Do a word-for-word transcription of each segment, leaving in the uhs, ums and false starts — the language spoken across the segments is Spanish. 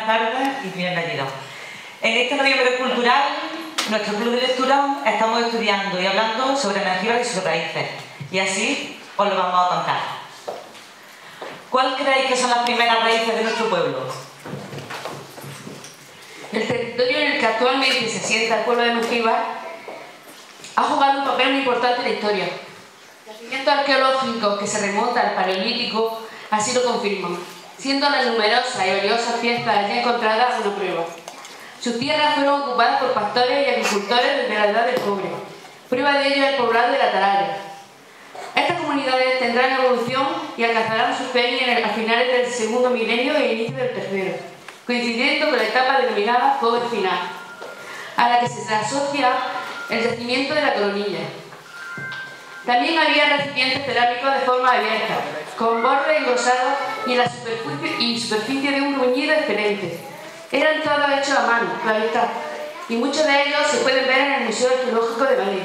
tardes y bienvenidos. En este noviembre cultural, nuestro club de lectura estamos estudiando y hablando sobre Mengíbar y sus raíces. Y así os lo vamos a contar. ¿Cuál creéis que son las primeras raíces de nuestro pueblo? El territorio en el que actualmente se asienta el pueblo de Mengíbar ha jugado un papel muy importante en la historia. Yacimientos arqueológicos que se remontan al Paleolítico así lo confirman, siendo las numerosas y valiosas piezas ya encontradas una prueba. Sus tierras fueron ocupadas por pastores y agricultores desde la edad del cobre. Prueba de ello es el poblado de la Atalaya. Estas comunidades tendrán evolución y alcanzarán su feria en el, a finales del segundo milenio e inicio del tercero, coincidiendo con la etapa denominada cobre final, a la que se asocia el yacimiento de la Coronilla. También había recipientes cerámicos de forma abierta, con bordes engrosados y en la superficie, y superficie de un bruñido excelente. Eran todos hechos a mano, claro está, y muchos de ellos se pueden ver en el Museo Arqueológico de Madrid.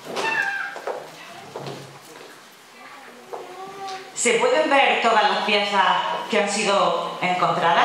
¿Se pueden ver todas las piezas que han sido encontradas?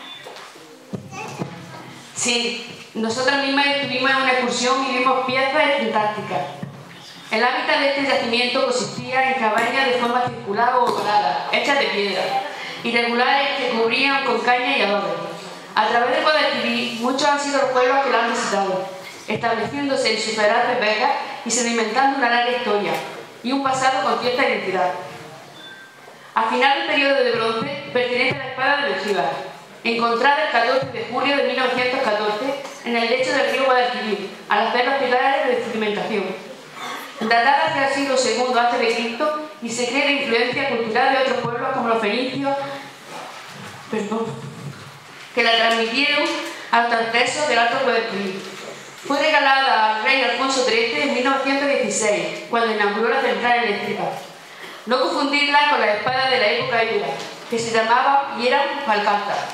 Sí, nosotras mismas estuvimos en una excursión y vimos piezas fantásticas. El hábitat de este yacimiento consistía en cabañas de forma circular o ovalada, hechas de piedra, irregulares que cubrían con caña y adobe. A través del Guadalquivir, muchos han sido los pueblos que la han visitado, estableciéndose en sus feraces vegas y sedimentando una larga historia y un pasado con cierta identidad. Al final del periodo de bronce pertenece a la espada de Mengíbar, encontrada el catorce de julio de mil novecientos catorce en el lecho del río Guadalquivir, al hacer los pilares de sedimentación. Datada hacia el siglo segundo antes de Cristo y se cree de influencia cultural de otros pueblos como los fenicios, perdón, que la transmitieron a los transgresos del Alto Guadalquivir. Fue regalada al rey Alfonso trece en mil novecientos dieciséis, cuando inauguró la central eléctrica. No confundirla con las espadas de la época ibera, que se llamaban y eran falcántar.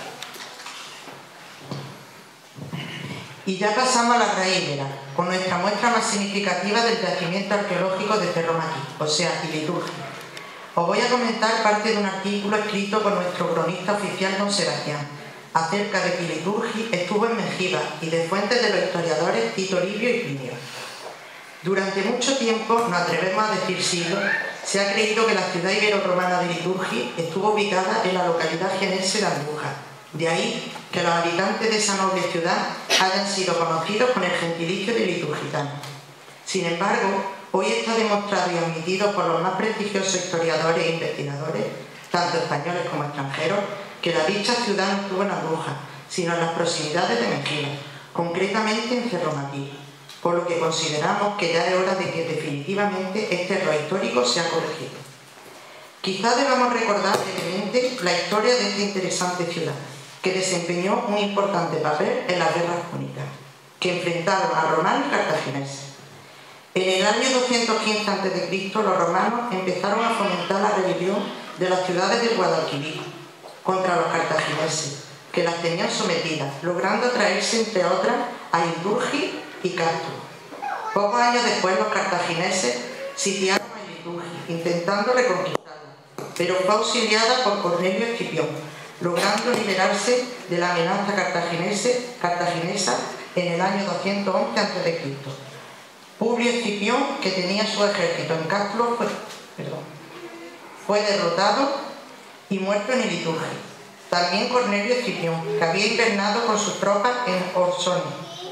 Y ya pasamos a la raíz ibera, con nuestra muestra más significativa del yacimiento arqueológico de Cerro Maquí, o sea, Iliturgi. Os voy a comentar parte de un artículo escrito por nuestro cronista oficial don Sebastián, acerca de que Iliturgi estuvo en Mengíbar y de fuentes de los historiadores Tito Livio y Plinio. Durante mucho tiempo, nos atrevemos a decir siglos, se ha creído que la ciudad ibero-romana de Iliturgi estuvo ubicada en la localidad jienense de Andújar. De ahí que los habitantes de esa noble ciudad hayan sido conocidos con el gentilicio de liturgitano. Sin embargo, hoy está demostrado y admitido por los más prestigiosos historiadores e investigadores, tanto españoles como extranjeros, que la dicha ciudad no estuvo en Andújar, sino en las proximidades de Mengíbar, concretamente en Cerro Maquí, por lo que consideramos que ya es hora de que definitivamente este error histórico sea corregido. Quizá debamos recordar brevemente la historia de esta interesante ciudad, que desempeñó un importante papel en las guerras púnicas, que enfrentaron a romanos y cartagineses. En el año doscientos quince antes de Cristo, los romanos empezaron a fomentar la rebelión de las ciudades del Guadalquivir contra los cartagineses, que las tenían sometidas, logrando traerse, entre otras, a Iliturgi y Castro. Pocos años después, los cartagineses sitiaron a Iliturgi, intentando reconquistarla, pero fue auxiliada por Cornelio Escipión, logrando liberarse de la amenaza cartaginesa en el año doscientos once antes de Cristo. Publio Escipión, que tenía su ejército en Castro, fue, perdón, fue derrotado y muerto en Iliturgi. También Cornelio Escipión, que había invernado con sus tropas en Osuna,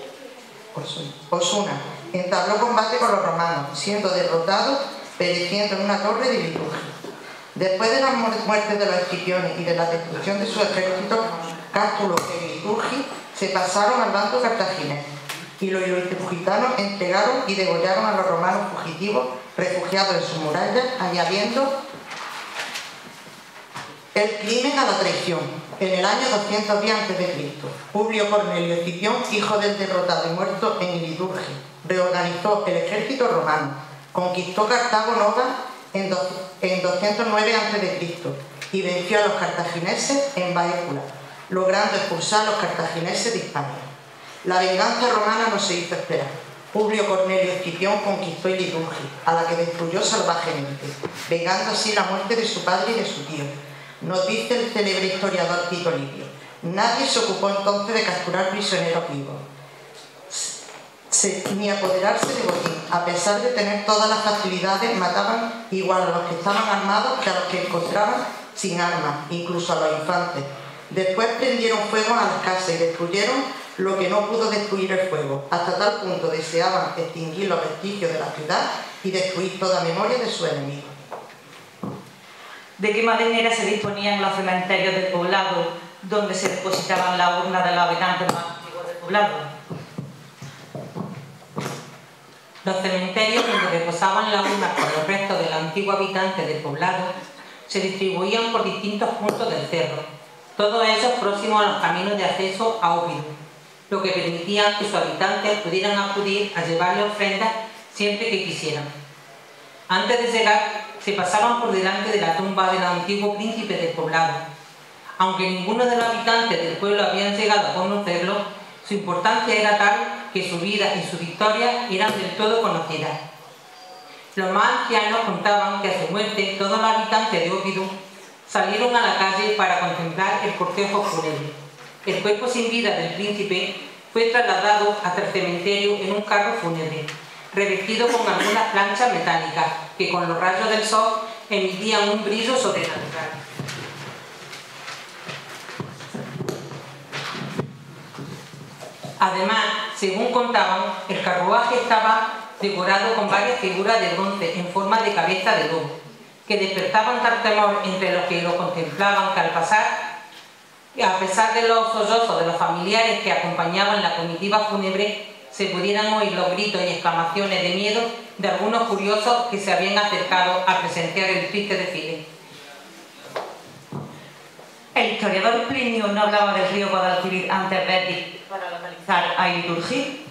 Osuna, entabló combate con los romanos, siendo derrotado, pereciendo en una torre de Iliturgi. Después de las muertes de los escipiones y de la destrucción de su ejército, Cástulo e Iliturgi se pasaron al bando cartaginés y los iliturgitanos entregaron y degollaron a los romanos fugitivos refugiados en sus murallas, añadiendo el crimen a la traición. En el año doscientos diez antes de Cristo, Publio Cornelio Escipión, hijo del derrotado y muerto en Iliturgi, reorganizó el ejército romano, conquistó Cartago Nova en doscientos nueve antes de Cristo y venció a los cartagineses en Baécula, logrando expulsar a los cartagineses de Hispania. La venganza romana no se hizo esperar. Publio Cornelio Escipión conquistó Iliturgi, a la que destruyó salvajemente, vengando así la muerte de su padre y de su tío. Nos dice el célebre historiador Tito Livio Nadie se ocupó entonces de capturar prisioneros vivos, se, ni apoderarse de botín. A pesar de tener todas las facilidades, mataban igual a los que estaban armados que a los que encontraban sin armas, incluso a los infantes. Después prendieron fuego a las casas y destruyeron lo que no pudo destruir el fuego. Hasta tal punto deseaban extinguir los vestigios de la ciudad y destruir toda memoria de sus enemigos. ¿De qué manera se disponían los cementerios del poblado donde se depositaban las urnas de los habitantes más antiguos del poblado? Los cementerios donde reposaban las urnas con los restos de los antiguos habitantes del poblado se distribuían por distintos puntos del cerro, todos ellos próximos a los caminos de acceso a Óbido, lo que permitía que sus habitantes pudieran acudir a llevarle ofrendas siempre que quisieran. Antes de llegar, se pasaban por delante de la tumba del antiguo príncipe del poblado. Aunque ninguno de los habitantes del pueblo habían llegado a conocerlo, su importancia era tal que su vida y su victoria eran del todo conocidas. Los más ancianos contaban que a su muerte todos los habitantes de Óbido salieron a la calle para contemplar el cortejo fúnebre. El cuerpo sin vida del príncipe fue trasladado hasta el cementerio en un carro fúnebre, revestido con algunas planchas metálicas que con los rayos del sol emitían un brillo sobrenatural. Además, según contaban, el carruaje estaba decorado con varias figuras de bronce en forma de cabeza de lobo, que despertaban tal temor entre los que lo contemplaban que al pasar, a pesar de los sollozos de los familiares que acompañaban la comitiva fúnebre, se pudieran oír los gritos y exclamaciones de miedo de algunos curiosos que se habían acercado a presenciar el triste desfile. El historiador Plinio no hablaba del río Guadalquivir antes de Betis para localizar a Iliturgi.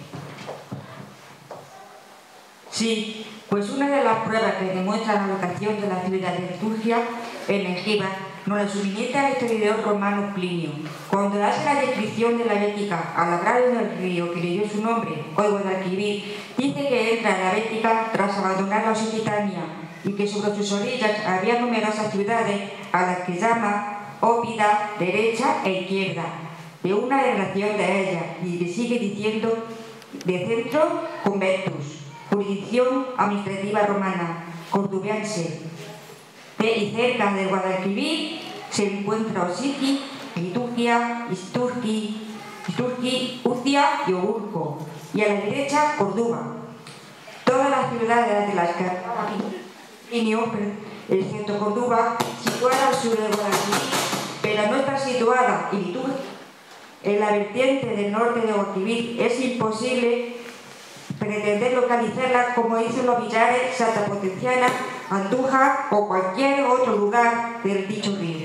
Sí, pues una de las pruebas que demuestra la locación de la ciudad de Liturgia en Mengíbar nos la suministra el historiador romano Plinio. Cuando hace la descripción de la Bética al agrario del río que le dio su nombre, hoy Guadalquivir, dice que entra en la Bética tras abandonar la Occitania y que sobre sus orillas había numerosas ciudades a las que llama Óbida, derecha e izquierda, de una relación de ellas, y que sigue diciendo de centro conventus, jurisdicción administrativa romana, cordubiense. Y cerca del Guadalquivir se encuentra Osigi, Liturgia, Isturgi, Isturgi, Urcia y Ourco, y a la derecha Córdoba. Todas las ciudades de las que hablaba Plinio, excepto Córdoba, situada al sur del Guadalquivir, pero no está situada en Liturgia, en la vertiente del norte de Guadalquivir. Es imposible pretender localizarla como dicen los Villares, Santa Potenciana, Andújar o cualquier otro lugar del dicho río.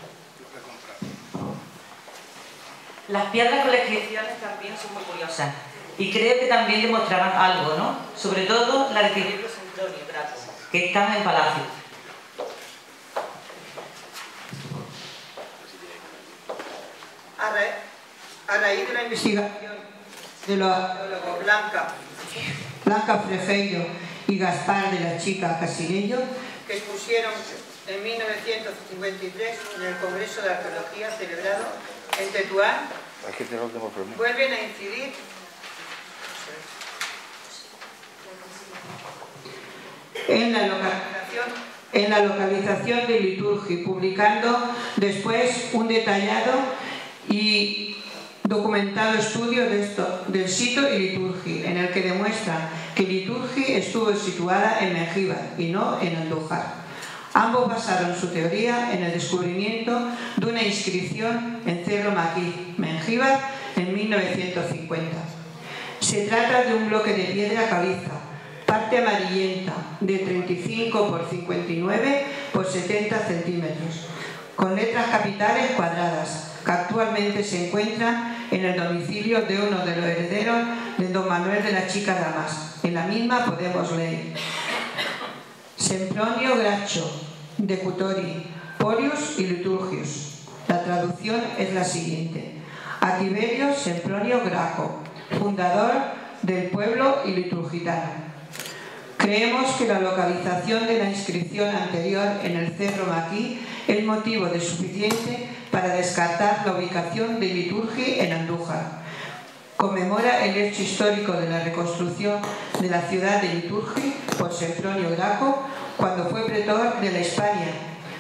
Las piedras con las inscripciones también son muy curiosas y creo que también demostrarán algo, ¿no? Sobre todo la de Tirilo Sempronio, que están en Palacio. A, ra a raíz de la investigación de los arqueólogos Blanca, Blanca Frejeiro y Gaspar de la Chica Casileño, que expusieron en mil novecientos cincuenta y tres en el Congreso de Arqueología celebrado en Tetuán, vuelven a incidir en la localización en la localización de Liturgi, publicando después un detallado y documentado estudio de esto, del sitio y Liturgi, en el que demuestra que Liturgi estuvo situada en Mengíbar y no en Andújar. Ambos basaron su teoría en el descubrimiento de una inscripción en Cerro Maquis, Mengíbar, en mil novecientos cincuenta. Se trata de un bloque de piedra caliza, parte amarillenta, de treinta y cinco por cincuenta y nueve por setenta centímetros, con letras capitales cuadradas, que actualmente se encuentran en el domicilio de uno de los herederos de don Manuel de la Chica Damas. En la misma podemos leer: Sempronio Graccho, de Cutori, Porius y Liturgius. La traducción es la siguiente: a Tiberio Sempronio Graco, fundador del pueblo y liturgitano. Creemos que la localización de la inscripción anterior en el Cerro Maquis es motivo de suficiente para descartar la ubicación de Liturgi en Andújar. Conmemora el hecho histórico de la reconstrucción de la ciudad de Liturgi por Sempronio Graco cuando fue pretor de la Hispania,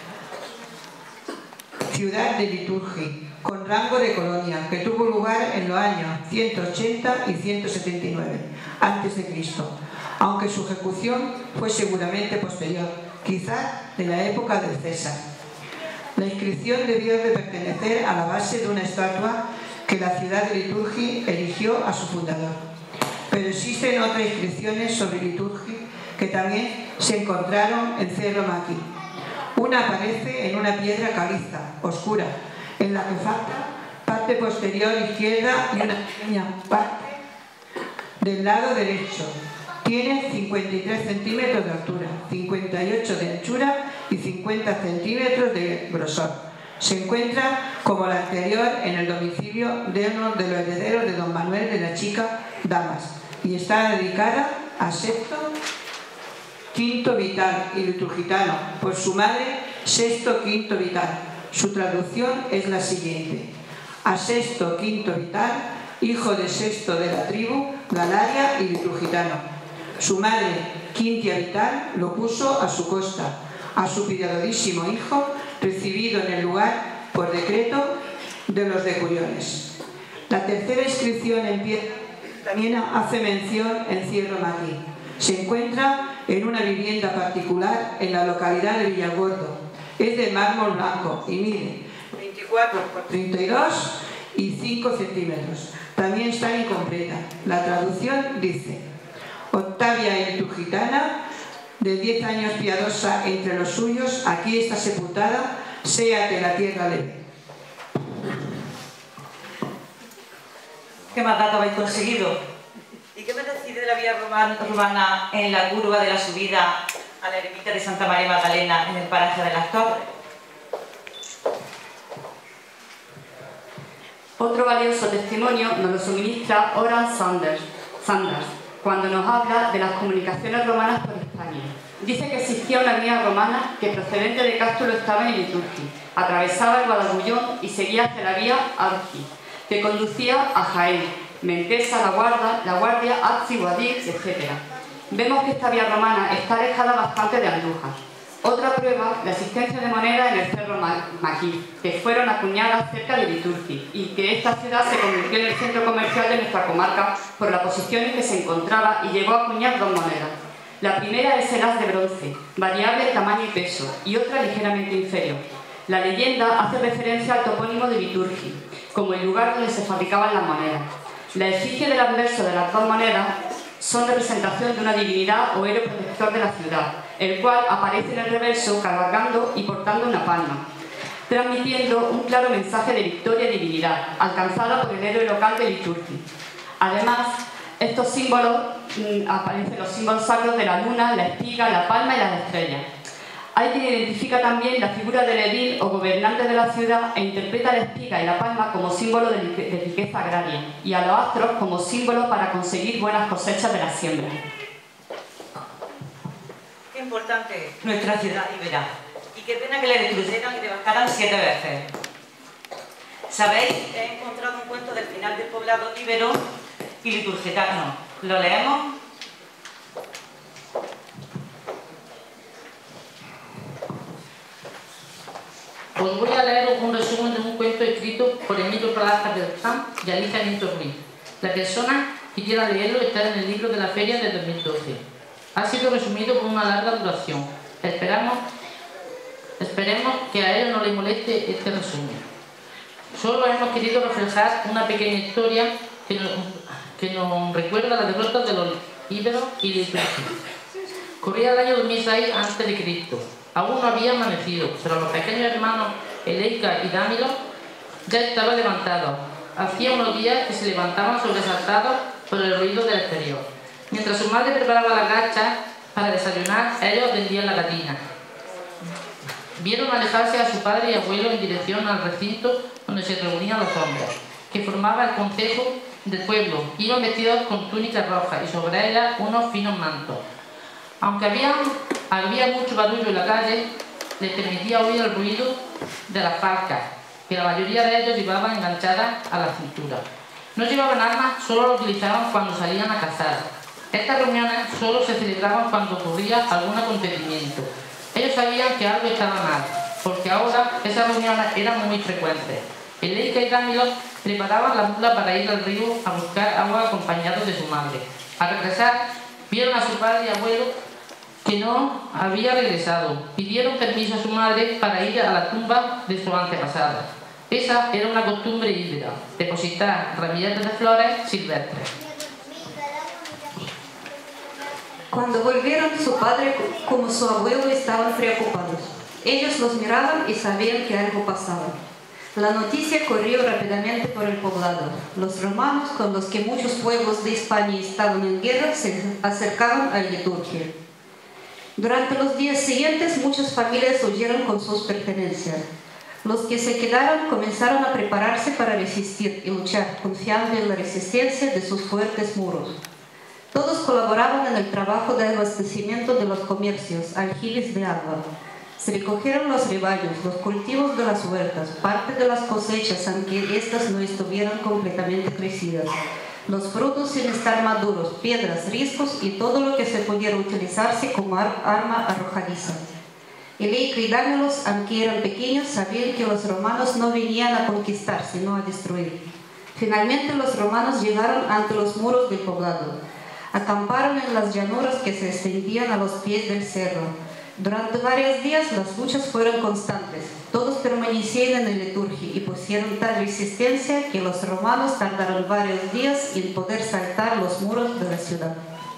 ciudad de Liturgi, con rango de colonia, que tuvo lugar en los años ciento ochenta y ciento setenta y nueve antes de Cristo, aunque su ejecución fue seguramente posterior, quizás de la época del César. La inscripción debió de pertenecer a la base de una estatua que la ciudad de Liturgi erigió a su fundador. Pero existen otras inscripciones sobre Liturgi que también se encontraron en Cerro Maqui. Una aparece en una piedra caliza, oscura, en la que falta parte posterior izquierda y una pequeña parte del lado derecho. Tiene cincuenta y tres centímetros de altura, cincuenta y ocho de anchura y cincuenta centímetros de grosor. Se encuentra, como la anterior, en el domicilio de uno de los herederos de don Manuel de la Chica Damas y está dedicada a Sexto Quinto Vital y liturgitano por su madre Sexto Quinto Vital. Su traducción es la siguiente: a Sexto Quinto Vital, hijo de Sexto de la tribu Galaria y liturgitano. Su madre Quintia Vital lo puso a su costa, a su piadosísimo hijo, recibido en el lugar por decreto de los decuriones. La tercera inscripción en piedra también hace mención en Cerro Maqui. Se encuentra en una vivienda particular en la localidad de Villagordo. Es de mármol blanco y mide veinticuatro por treinta y dos y cinco centímetros. También está incompleta. La traducción dice: Octavia liturgitana, de diez años piadosa entre los suyos, aquí está sepultada, sea que la tierra leve. ¿Qué más datos habéis conseguido? ¿Y qué me decís de la vía urbana en la curva de la subida a la ermita de Santa María Magdalena en el paraje de las Torres? Otro valioso testimonio nos lo suministra Oran Sanders, Sanders cuando nos habla de las comunicaciones romanas por España. Dice que existía una vía romana que procedente de Cástulo estaba en Liturgi, atravesaba el Guadalullón y seguía hacia la vía Arqui, que conducía a Jaén, Mentesa, La Guardia, La Guardia, Azzi, Guadix, etcétera. Vemos que esta vía romana está alejada bastante de Andújar. Otra prueba, la existencia de monedas en el Cerro Maqui, que fueron acuñadas cerca de Liturgi, y que esta ciudad se convirtió en el centro comercial de nuestra comarca por la posición en que se encontraba y llegó a acuñar dos monedas. La primera es el haz de bronce, variable en tamaño y peso, y otra ligeramente inferior. La leyenda hace referencia al topónimo de Liturgi, como el lugar donde se fabricaban las monedas. La efigie del anverso de las dos monedas son representación de una divinidad o héroe protector de la ciudad, el cual aparece en el reverso cabalgando y portando una palma, transmitiendo un claro mensaje de victoria y divinidad, alcanzada por el héroe local de Liturgi. Además, estos símbolos mmm, aparecen los símbolos sacros de la luna, la espiga, la palma y las estrellas. Hay quien identifica también la figura del edil o gobernante de la ciudad e interpreta la espiga y la palma como símbolo de, de riqueza agraria y a los astros como símbolo para conseguir buenas cosechas de la siembra. Qué importante es nuestra ciudad ibera. Y qué pena que la destruyeran y devastaran siete veces. ¿Sabéis? He encontrado un cuento del final del poblado ibero y liturgitano. ¿Lo leemos? Os voy a leer un resumen de un cuento escrito por Emilio Palacios del Camp y Alicia Nieto Ruiz. La persona que quiera leerlo está en el libro de la feria de dos mil doce. Ha sido resumido con una larga duración. Esperamos, esperemos que a él no le moleste este resumen. Solo hemos querido reflejar una pequeña historia que nos, que nos recuerda la derrota de los íberos y liturgios. Corría el año dos mil seis antes de Cristo. Aún no había amanecido, pero los pequeños hermanos Eleika y Dámilo ya estaban levantados. Hacía unos días que se levantaban sobresaltados por el ruido del exterior. Mientras su madre preparaba las gachas para desayunar, ellos tendían la gatina. Vieron alejarse a su padre y abuelo en dirección al recinto donde se reunían los hombres, que formaba el consejo del pueblo. Iban vestidos con túnicas rojas y sobre ellas unos finos mantos. Aunque había, había mucho barullo en la calle, les permitía oír el ruido de las falcas que la mayoría de ellos llevaban enganchadas a la cintura. No llevaban armas, solo lo utilizaban cuando salían a cazar. Estas reuniones solo se celebraban cuando ocurría algún acontecimiento. Ellos sabían que algo estaba mal, porque ahora esas reuniones eran muy frecuentes. Eleika y Dámilos preparaban la mula para ir al río a buscar agua acompañados de su madre. Al regresar, vieron a su padre y abuelo que no había regresado. Pidieron permiso a su madre para ir a la tumba de su antepasada. Esa era una costumbre híbrida, depositar ramilletes de flores silvestres. Cuando volvieron, su padre como su abuelo estaban preocupados. Ellos los miraban y sabían que algo pasaba. La noticia corrió rápidamente por el poblado. Los romanos, con los que muchos pueblos de España estaban en guerra, se acercaban a la liturgia. Durante los días siguientes, muchas familias huyeron con sus pertenencias. Los que se quedaron comenzaron a prepararse para resistir y luchar, confiando en la resistencia de sus fuertes muros. Todos colaboraban en el trabajo de abastecimiento de los comercios, aljibes de agua. Se recogieron los rebaños, los cultivos de las huertas, parte de las cosechas, aunque éstas no estuvieran completamente crecidas, los frutos sin estar maduros, piedras, riscos y todo lo que se pudiera utilizarse como ar arma arrojadiza. Eleika y Dámilos, aunque eran pequeños, sabían que los romanos no venían a conquistar, sino a destruir. Finalmente los romanos llegaron ante los muros del poblado. Acamparon en las llanuras que se extendían a los pies del cerro. Durante varios días las luchas fueron constantes. Todos permanecieron en la liturgia y pusieron tal resistencia que los romanos tardaron varios días en poder saltar los muros de la ciudad.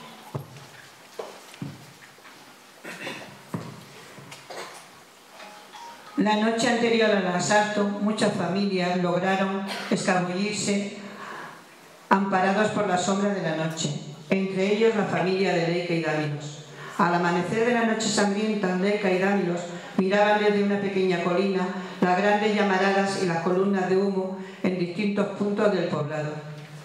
La noche anterior al asalto, muchas familias lograron escabullirse amparados por la sombra de la noche, entre ellos la familia de Eleika y Dámilos. Al amanecer de la noche sangrienta, Eleika y Dámilos miraban desde una pequeña colina las grandes llamaradas y las columnas de humo en distintos puntos del poblado.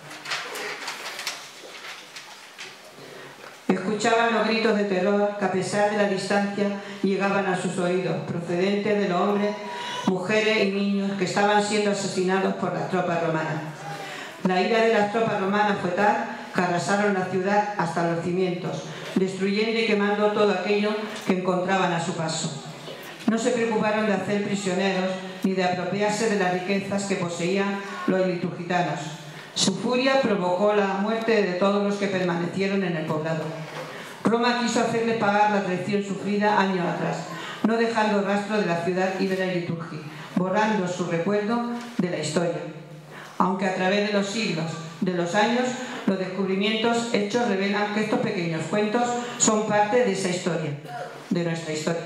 Escuchaban los gritos de terror que a pesar de la distancia llegaban a sus oídos, procedentes de los hombres, mujeres y niños que estaban siendo asesinados por las tropas romanas. La ira de las tropas romanas fue tal que arrasaron la ciudad hasta los cimientos, destruyendo y quemando todo aquello que encontraban a su paso. No se preocuparon de hacer prisioneros ni de apropiarse de las riquezas que poseían los liturgitanos. Su furia provocó la muerte de todos los que permanecieron en el poblado. Roma quiso hacerles pagar la traición sufrida años atrás, no dejando rastro de la ciudad y de la liturgia, borrando su recuerdo de la historia. Aunque a través de los siglos, de los años, los descubrimientos hechos revelan que estos pequeños cuentos son parte de esa historia, de nuestra historia.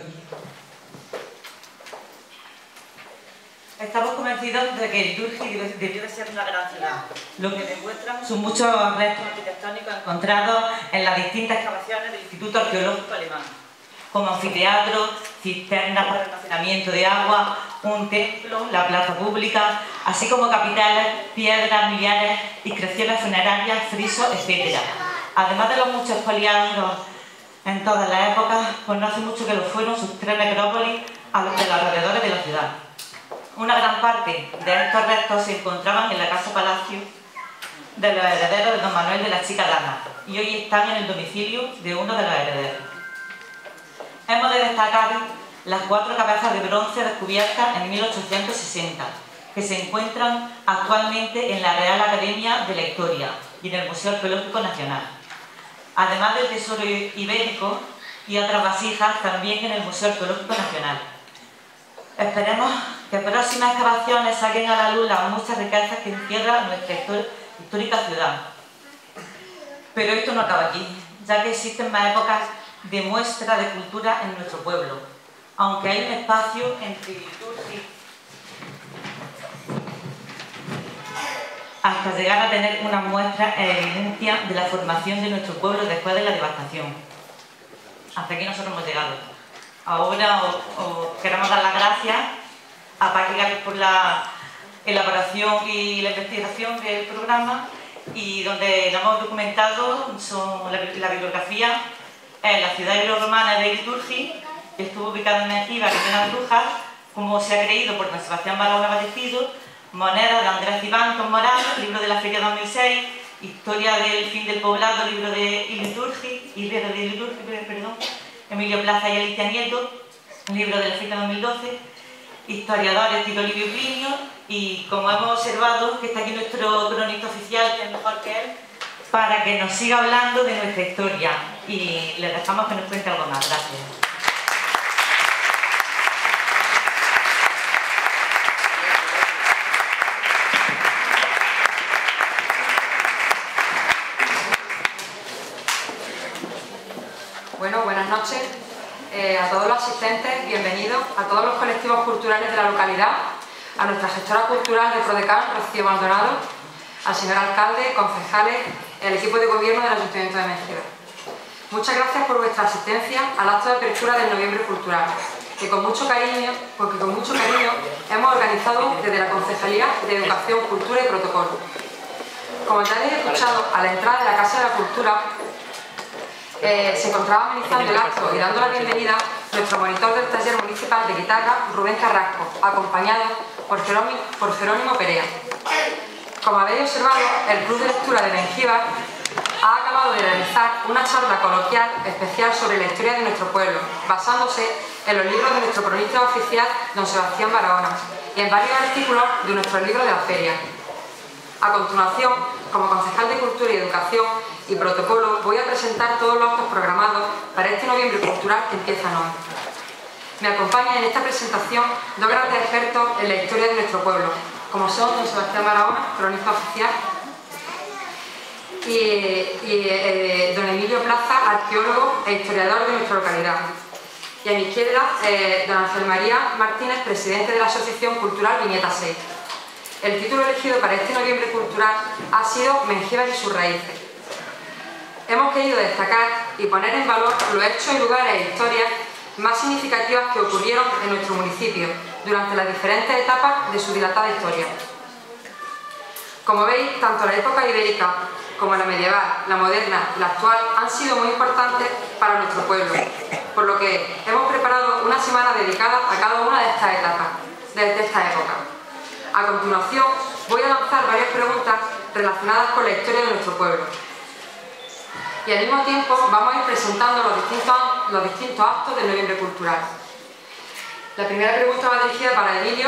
Estamos convencidos de que Liturgi debió de ser una gran ciudad, lo que demuestran sus muchos restos arquitectónicos encontrados en las distintas excavaciones del Instituto Arqueológico Alemán, como anfiteatro, cisternas para almacenamiento de agua, un templo, la plaza pública, así como capiteles, piedras, millares, inscripciones funerarias, frisos, etcétera. Además de los muchos expoliados en todas las épocas, pues no hace mucho que lo fueron sus tres necrópolis a los de los alrededores de la ciudad. Una gran parte de estos restos se encontraban en la casa-palacio de los herederos de don Manuel de la Chica Dama y hoy están en el domicilio de uno de los herederos. Hemos de destacar las cuatro cabezas de bronce descubiertas en mil ochocientos sesenta, que se encuentran actualmente en la Real Academia de la Historia y en el Museo Arqueológico Nacional, además del tesoro ibérico y otras vasijas también en el Museo Arqueológico Nacional. Esperemos que próximas excavaciones saquen a la luz las muchas riquezas que encierra nuestra histórica ciudad. Pero esto no acaba aquí, ya que existen más épocas de muestra de cultura en nuestro pueblo, aunque hay un espacio entre liturgia hasta llegar a tener una muestra en evidencia de la formación de nuestro pueblo después de la devastación. Hasta aquí nosotros hemos llegado. Ahora os, os queremos dar las gracias a Paqui Gálvez por la elaboración y la investigación del programa, y donde lo hemos documentado son la, la bibliografía en la ciudad romana de Liturgi, que estuvo ubicada en Mejiva, que tiene Andújar, como se ha creído por don Sebastián Barahona Ballecido, Moneda de Andrés Iván con Morán, libro de la Feria dos mil seis, Historia del fin del poblado, libro de Iliturgi, libro de Iliturgi, perdón, Emilio Plaza y Alicia Nieto, libro de la Feria dos mil doce, historiadores Tito Livio Plinio, y como hemos observado, que está aquí nuestro cronista oficial, que es mejor que él, para que nos siga hablando de nuestra historia, y le dejamos que nos cuente algo más. Gracias. Bueno, buenas noches eh, a todos los asistentes, bienvenidos a todos los colectivos culturales de la localidad, a nuestra gestora cultural de Prodecán, Rocío Maldonado, al señor alcalde, concejales, el equipo de gobierno del Ayuntamiento de Mengíbar. Muchas gracias por vuestra asistencia al acto de apertura del Noviembre Cultural, que con mucho cariño, porque con mucho cariño hemos organizado desde la Concejalía de Educación, Cultura y Protocolo. Como ya habéis escuchado, a la entrada de la Casa de la Cultura eh, se encontraba amenizando el acto y dando la bienvenida nuestro monitor del taller municipal de guitarra, Rubén Carrasco, acompañado por Jerónimo, por Jerónimo Perea. Como habéis observado, el Club de Lectura de Mengíbar ha acabado de realizar una charla coloquial especial sobre la historia de nuestro pueblo, basándose en los libros de nuestro cronista oficial, don Sebastián Barahona, y en varios artículos de nuestro libro de la feria. A continuación, como concejal de Cultura y Educación y Protocolo, voy a presentar todos los actos programados para este Noviembre Cultural que empieza hoy. Me acompañan en esta presentación dos grandes expertos en la historia de nuestro pueblo, como son don Sebastián Barahona, cronista oficial, y, y eh, don Emilio Plaza, arqueólogo e historiador de nuestra localidad. Y a mi izquierda, eh, don Ángel María Martínez, presidente de la Asociación Cultural Viñeta seis. El título elegido para este Noviembre Cultural ha sido Mengíbar y sus raíces. Hemos querido destacar y poner en valor los hechos y lugares e historias más significativas que ocurrieron en nuestro municipio durante las diferentes etapas de su dilatada historia. Como veis, tanto la época ibérica como la medieval, la moderna y la actual han sido muy importantes para nuestro pueblo, por lo que hemos preparado una semana dedicada a cada una de estas etapas, desde esta época. A continuación, voy a lanzar varias preguntas relacionadas con la historia de nuestro pueblo. Y al mismo tiempo vamos a ir presentando los distintos, los distintos actos del Noviembre Cultural. La primera pregunta va dirigida para Emilio,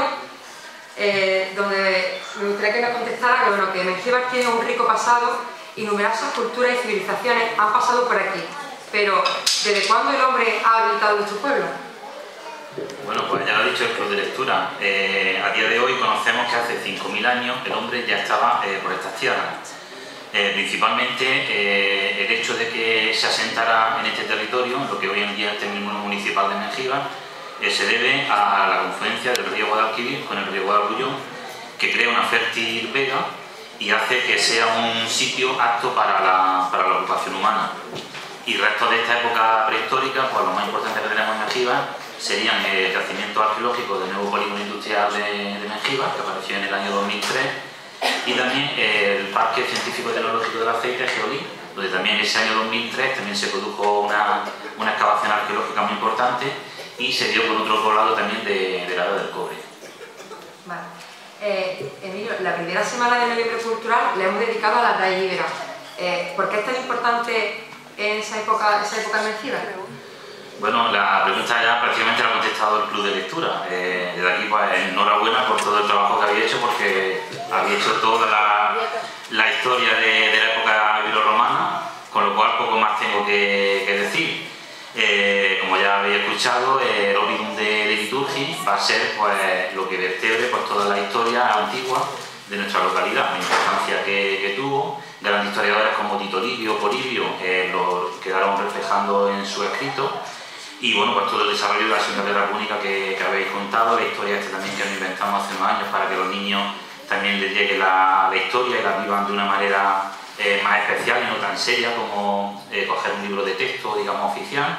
eh, donde me gustaría que me contestara que, bueno, que Mengíbar tiene un rico pasado y numerosas culturas y civilizaciones han pasado por aquí. Pero, ¿desde cuándo el hombre ha habitado nuestro pueblo? Bueno, pues ya lo ha dicho el Club de Lectura. Eh, a día de hoy conocemos que hace cinco mil años el hombre ya estaba eh, por estas tierras. Eh, principalmente eh, el hecho de que se asentara en este territorio, lo que hoy en día es el término municipal de Mengíbar, eh, se debe a la confluencia del río Guadalquivir con el río Guadalbullón, que crea una fértil vega y hace que sea un sitio apto para la, para la ocupación humana. Y restos de esta época prehistórica, pues lo más importante que tenemos en Mengíbar serían el yacimiento arqueológico del nuevo polígono industrial de, de Mengíbar, que apareció en el año dos mil tres, y también el Parque Científico y Tecnológico del Aceite, Geolí, donde también en ese año dos mil tres también se produjo una, una excavación arqueológica muy importante y se dio con otro poblado también de, de la Edad del Cobre. Vale. Eh, Emilio, la primera semana de Noviembre Cultural la hemos dedicado a la raíz ibera. Eh, ¿Por qué es tan importante en esa época, esa época en Mengíbar? Bueno, la pregunta ya prácticamente la ha contestado el Club de Lectura. Eh, desde aquí, pues, enhorabuena por todo el trabajo que habéis hecho, porque habéis hecho toda la, la historia de, de la época ibero-romana, con lo cual poco más tengo que, que decir. Eh, como ya habéis escuchado, eh, el Ovidum de, de Liturgi va a ser, pues, lo que vertebre, pues, toda la historia antigua de nuestra localidad, la importancia que, que tuvo. Grandes historiadores como Tito Livio, Polibio, eh, lo quedaron reflejando en su escrito. Y bueno, pues todo el desarrollo de la Segunda Guerra Púnica que, que habéis contado, la historia esta también que nos inventamos hace unos años para que los niños también les llegue la, la historia y la vivan de una manera eh, más especial y no tan seria como eh, coger un libro de texto, digamos, oficial.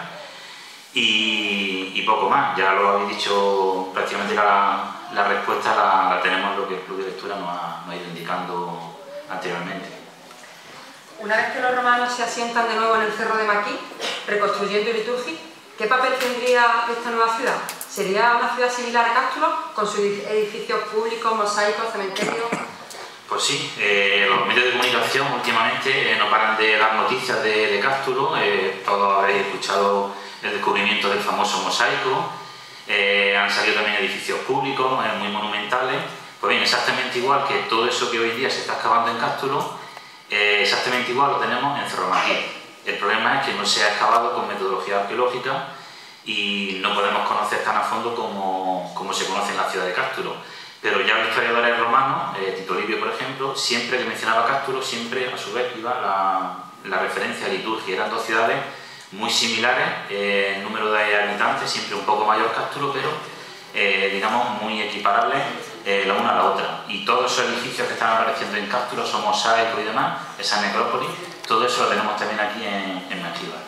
Y, y poco más, ya lo habéis dicho, prácticamente la, la respuesta la, la tenemos en lo que el Club de Lectura nos ha, nos ha ido indicando anteriormente. Una vez que los romanos se asientan de nuevo en el Cerro de Maquí, reconstruyendo Iliturgi, ¿qué papel tendría esta nueva ciudad? ¿Sería una ciudad similar a Cástulo, con sus edificios públicos, mosaicos, cementerios? Pues sí, eh, los medios de comunicación últimamente eh, no paran de dar noticias de, de Cástulo. Eh, todos habréis escuchado el descubrimiento del famoso mosaico. Eh, han salido también edificios públicos eh, muy monumentales. Pues bien, exactamente igual que todo eso que hoy día se está excavando en Cástulo, eh, exactamente igual lo tenemos en Cerromaquí. El problema es que no se ha excavado con metodología arqueológica y no podemos conocer tan a fondo como, como se conoce en la ciudad de Cástulo. Pero ya los historiadores romanos, eh, Tito Livio por ejemplo, siempre que mencionaba Cástulo, siempre a su vez iba la, la referencia a liturgia. Eran dos ciudades muy similares, eh, en número de habitantes, siempre un poco mayor Cástulo, pero eh, digamos muy equiparables eh, la una a la otra. Y todos esos edificios que están apareciendo en Cástulo, son mosaicos y demás, esa necrópolis, todo eso lo tenemos también aquí en, en Mengíbar.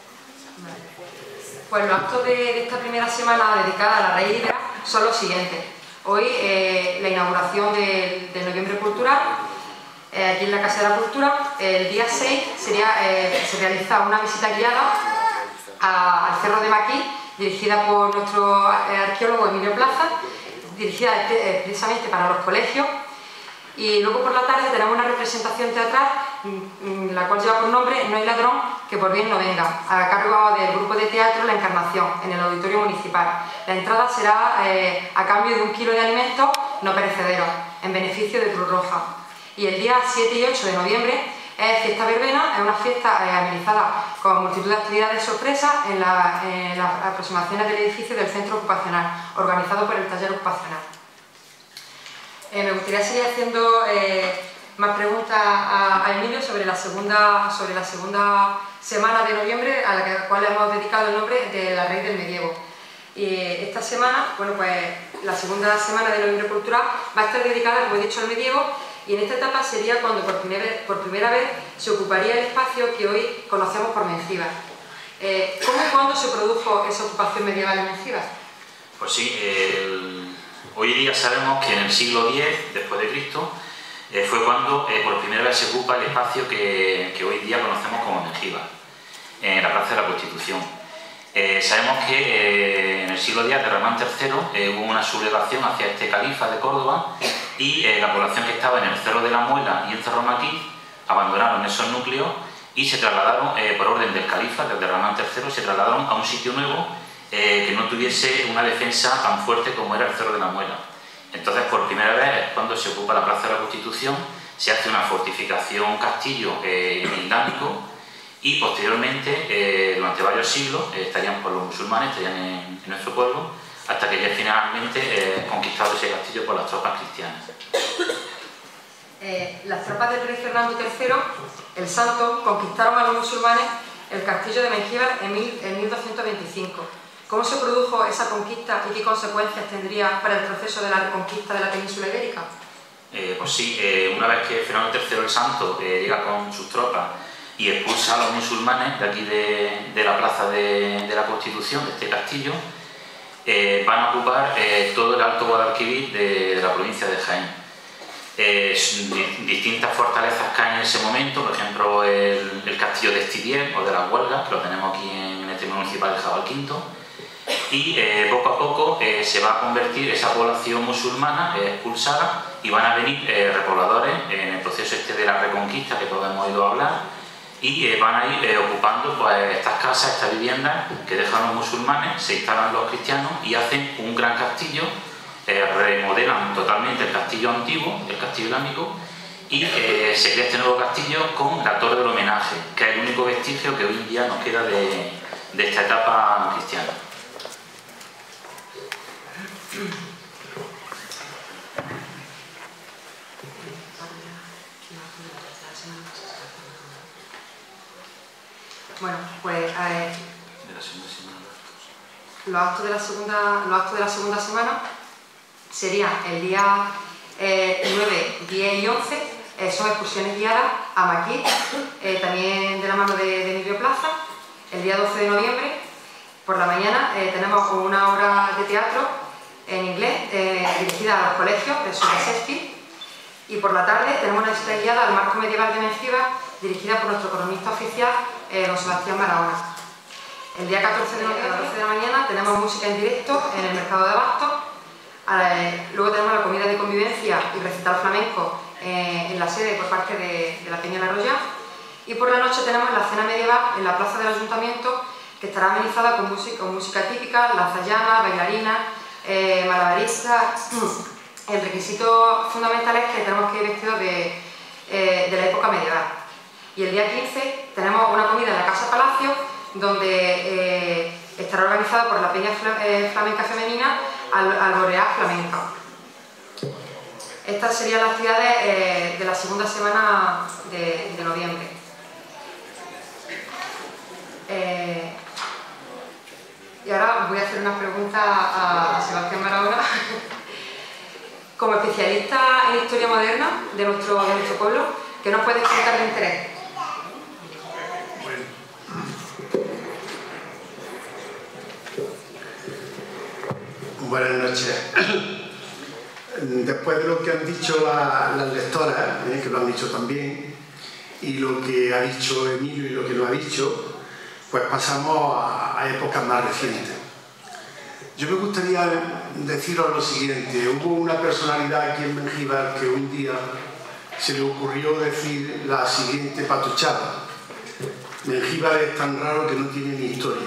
Pues los actos de, de esta primera semana dedicada a la raíz ibera son los siguientes. Hoy eh, la inauguración del de Noviembre Cultural, eh, aquí en la Casa de la Cultura. El día seis sería, eh, se realiza una visita guiada a, al Cerro de Maquí, dirigida por nuestro arqueólogo Emilio Plaza, dirigida eh, precisamente para los colegios. Y luego por la tarde tenemos una representación teatral, la cual lleva por nombre No hay ladrón que por bien no venga, a cargo del grupo de teatro La Encarnación, en el Auditorio Municipal. La entrada será eh, a cambio de un kilo de alimentos no perecederos, en beneficio de Cruz Roja. Y el día siete y ocho de noviembre es Fiesta Verbena, es una fiesta eh, amenizada con multitud de actividades sorpresas en, la, en las aproximaciones del edificio del Centro Ocupacional, organizado por el Taller Ocupacional. Eh, me gustaría seguir haciendo eh, más preguntas a, a Emilio sobre la, segunda, sobre la segunda semana de noviembre, a la, que, a la cual hemos dedicado el nombre de la raíz del medievo. Y esta semana, bueno, pues la segunda semana de Noviembre Cultural va a estar dedicada, como he dicho, al medievo, y en esta etapa sería cuando por primera vez, por primera vez se ocuparía el espacio que hoy conocemos por Mengíbar. Eh, ¿Cómo y cuándo se produjo esa ocupación medieval en Mengíbar? Pues sí, el... hoy día sabemos que en el siglo diez después de Cristo eh, fue cuando eh, por primera vez se ocupa el espacio que, que hoy día conocemos como Mengíbar, en la Plaza de la Constitución. Eh, sabemos que eh, en el siglo diez de Ramán tercero eh, hubo una sublevación hacia este califa de Córdoba y eh, la población que estaba en el Cerro de la Muela y en Cerromaquí abandonaron esos núcleos y se trasladaron eh, por orden del califa, desde Ramán tercero, se trasladaron a un sitio nuevo eh, que no tuviese una defensa tan fuerte como era el Cerro de la Muela. Entonces, por primera vez, cuando se ocupa la Plaza de la Constitución, se hace una fortificación castillo eh, islámico. Y posteriormente, eh, durante varios siglos, eh, estarían por los musulmanes, estarían en, en nuestro pueblo, hasta que ya finalmente eh, conquistado ese castillo por las tropas cristianas. Eh, las tropas del rey Fernando tercero, el Santo, conquistaron a los musulmanes el castillo de Mengíbar en, mil, en mil doscientos veinticinco. ¿Cómo se produjo esa conquista y qué consecuencias tendría para el proceso de la reconquista de la península ibérica? Eh, pues sí, eh, una vez que Fernando tercero el Santo eh, llega con sus tropas y expulsa a los musulmanes de aquí de, de la plaza de, de la Constitución, de este castillo, eh, van a ocupar eh, todo el Alto Guadalquivir de, de la provincia de Jaén. Eh, distintas fortalezas caen en ese momento, por ejemplo el, el castillo de Estivier o de las Huelgas, que lo tenemos aquí en este municipal de Jabalquinto, y eh, poco a poco eh, se va a convertir esa población musulmana eh, expulsada y van a venir eh, repobladores en el proceso este de la reconquista que todos hemos oído hablar. Y eh, van a ir eh, ocupando pues, estas casas, estas viviendas que dejan los musulmanes, se instalan los cristianos y hacen un gran castillo, eh, remodelan totalmente el castillo antiguo, el castillo islámico, y eh, se crea este nuevo castillo con la Torre del Homenaje, que es el único vestigio que hoy en día nos queda de, de esta etapa cristiana. Bueno, pues eh, los actos de la segunda, los actos de la segunda semana serían el día eh, nueve, diez y once, eh, son excursiones guiadas a Maquí, eh, también de la mano de, de Emilio Plaza. El día doce de noviembre, por la mañana, eh, tenemos una obra de teatro en inglés eh, dirigida a los colegios de Shakespeare, y por la tarde tenemos una visita guiada al marco medieval de Mengíbar dirigida por nuestro cronista oficial, eh, don Sebastián Barahona. El día catorce de noviembre a las doce de la mañana tenemos música en directo en el Mercado de Abastos. Luego tenemos la comida de convivencia y recital flamenco en la sede por parte de, de la Peña La Roya. Y por la noche tenemos la cena medieval en la plaza del Ayuntamiento, que estará amenizada con música, con música típica, lanzallamas, bailarinas, eh, malabaristas. El requisito fundamental es que tenemos que ir vestidos de, eh, de la época medieval. Y el día quince tenemos una comida en la Casa Palacio, donde eh, estará organizada por la Peña Flamenca Femenina Alboreá Flamenca. Estas serían las actividades eh, de la segunda semana de, de noviembre. Eh, y ahora voy a hacer una pregunta a, a Sebastián Barahona. Como especialista en historia moderna de nuestro, de nuestro pueblo, ¿qué nos puedes contar de interés? Buenas noches. Después de lo que han dicho la, las lectoras, eh, que lo han dicho también, y lo que ha dicho Emilio y lo que no ha dicho, pues pasamos a, a épocas más recientes. Yo me gustaría deciros lo siguiente. Hubo una personalidad aquí en Mengíbar que un día se le ocurrió decir la siguiente patuchada: Mengíbar es tan raro que no tiene ni historia.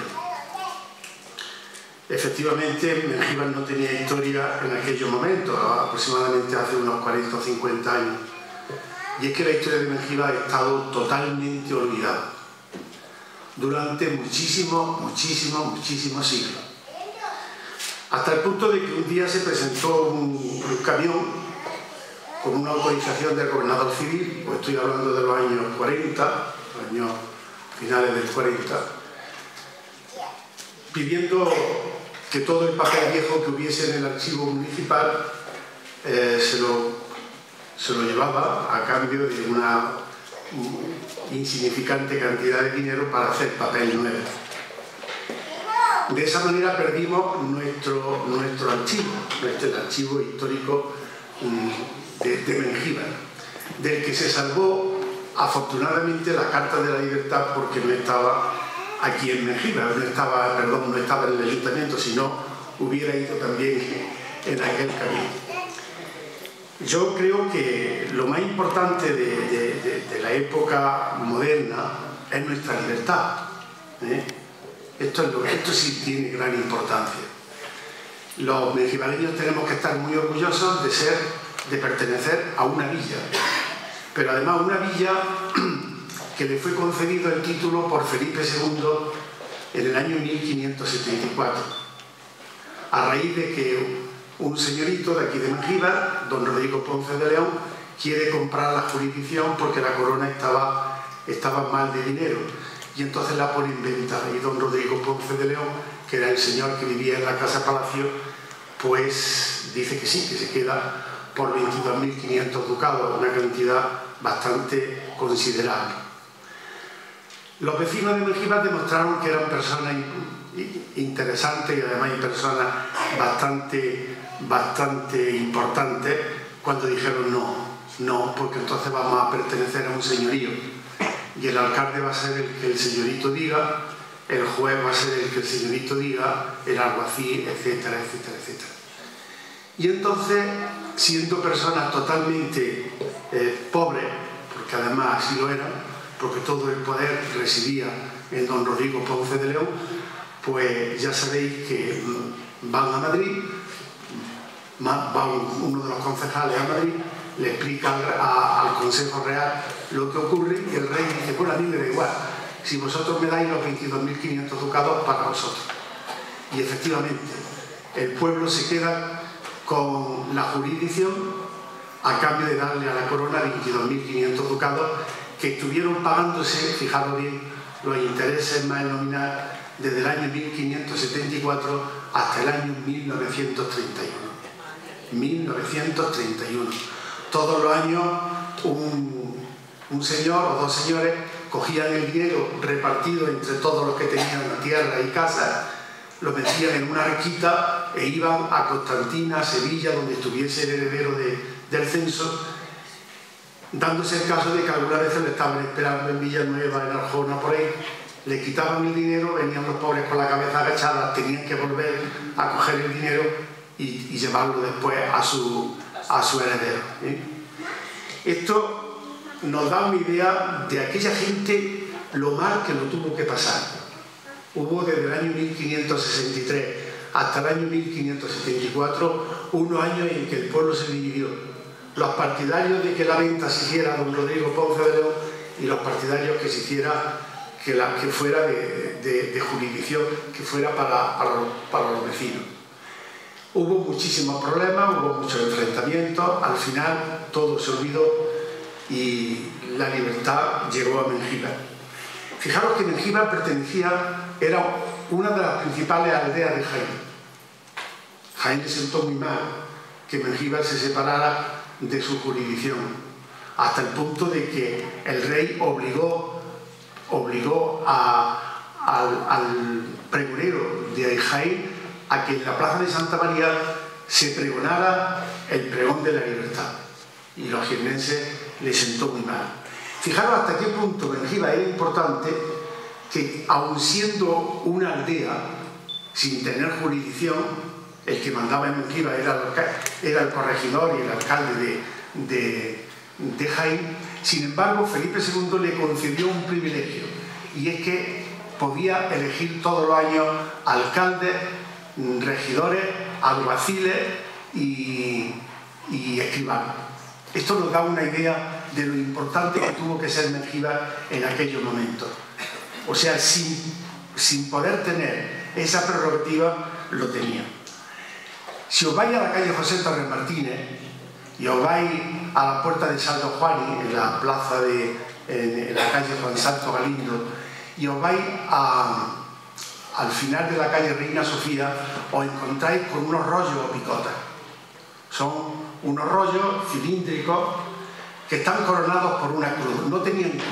Efectivamente, Mengíbar no tenía historia en aquellos momentos, aproximadamente hace unos cuarenta o cincuenta años. Y es que la historia de Mengíbar ha estado totalmente olvidada durante muchísimos, muchísimos, muchísimos siglos. Hasta el punto de que un día se presentó un, un camión con una autorización del gobernador civil, pues estoy hablando de los años cuarenta, años finales del cuarenta, pidiendo que todo el papel viejo que hubiese en el archivo municipal eh, se, lo, se lo llevaba a cambio de una insignificante cantidad de dinero para hacer papel nuevo. De esa manera perdimos nuestro, nuestro archivo, nuestro archivo histórico de, de Mengíbar, del que se salvó afortunadamente la Carta de la Libertad, porque no estaba aquí en Mengíbar, no estaba, perdón, no estaba en el ayuntamiento, sino hubiera ido también en aquel camino. Yo creo que lo más importante de, de, de, de la época moderna es nuestra libertad, ¿eh? Esto, es lo, esto sí tiene gran importancia. Los mengibareños tenemos que estar muy orgullosos de ser, de pertenecer a una villa, pero además una villa que le fue concedido el título por Felipe segundo en el año mil quinientos setenta y cuatro, a raíz de que un señorito de aquí de Mengíbar, don Rodrigo Ponce de León, quiere comprar la jurisdicción porque la corona estaba, estaba mal de dinero, y entonces la pone en venta, y don Rodrigo Ponce de León, que era el señor que vivía en la Casa Palacio, pues dice que sí, que se queda por veintidós mil quinientos ducados, una cantidad bastante considerable. Los vecinos de Mengíbar demostraron que eran personas interesantes y además personas bastante, bastante importantes cuando dijeron no, no, porque entonces vamos a pertenecer a un señorío y el alcalde va a ser el que el señorito diga, el juez va a ser el que el señorito diga, el alguacil, etcétera, etcétera, etcétera. Y entonces, siendo personas totalmente eh, pobres, porque además así lo eran, porque todo el poder residía en don Rodrigo Ponce de León, pues ya sabéis que van a Madrid, va uno de los concejales a Madrid, le explica al Consejo Real lo que ocurre y el rey dice, bueno, a mí me da igual, si vosotros me dais los veintidós mil quinientos ducados para vosotros. Y efectivamente, el pueblo se queda con la jurisdicción a cambio de darle a la corona veintidós mil quinientos ducados que estuvieron pagándose, fijaros bien, los intereses más el nominal desde el año mil quinientos setenta y cuatro hasta el año mil novecientos treinta y uno. mil novecientos treinta y uno. Todos los años un, un señor o dos señores cogían el dinero repartido entre todos los que tenían tierra y casa, lo metían en una arquita e iban a Constantina, a Sevilla, donde estuviese el heredero de, del censo, dándose el caso de que algunas veces le estaban esperando en Villanueva, en Arjona, por ahí, le quitaban el dinero, venían los pobres con la cabeza agachada, tenían que volver a coger el dinero y, y llevarlo después a su, a su heredero. ¿eh? Esto nos da una idea de aquella gente lo mal que lo tuvo que pasar. Hubo desde el año mil quinientos sesenta y tres hasta el año mil quinientos setenta y cuatro unos años en que el pueblo se dividió. Los partidarios de que la venta se hiciera a don Rodrigo Ponce de León y los partidarios que se hiciera que, la, que fuera de, de, de jurisdicción, que fuera para, para, para los vecinos. Hubo muchísimos problemas, hubo muchos enfrentamientos, al final todo se olvidó y la libertad llegó a Mengíbar. Fijaros que Mengíbar pertenecía, era una de las principales aldeas de Jaén. Jaén le sentó muy mal que Mengíbar se separara de su jurisdicción, hasta el punto de que el rey obligó, obligó a, al, al pregonero de Jaén a que en la plaza de Santa María se pregonara el pregón de la libertad. Y los jiennenses le sentó muy mal. Fijaros hasta qué punto Mengíbar era importante, que aun siendo una aldea sin tener jurisdicción, el que mandaba en Mengíbar era, era el corregidor y el alcalde de, de, de Jaén. Sin embargo, Felipe segundo le concedió un privilegio, y es que podía elegir todos los años alcaldes, regidores, alguaciles y, y escribanos. Esto nos da una idea de lo importante que tuvo que ser Mengíbar en aquellos momentos. O sea, sin, sin poder tener esa prerrogativa, lo tenía. Si os vais a la calle José Torres Martínez y os vais a la puerta de Saldo Juani, en la plaza de en, en la calle Juan Santo Galindo, y os vais a, al final de la calle Reina Sofía, os encontráis con unos rollos o picotas. Son unos rollos cilíndricos que están coronados por una cruz. No tenían cruz.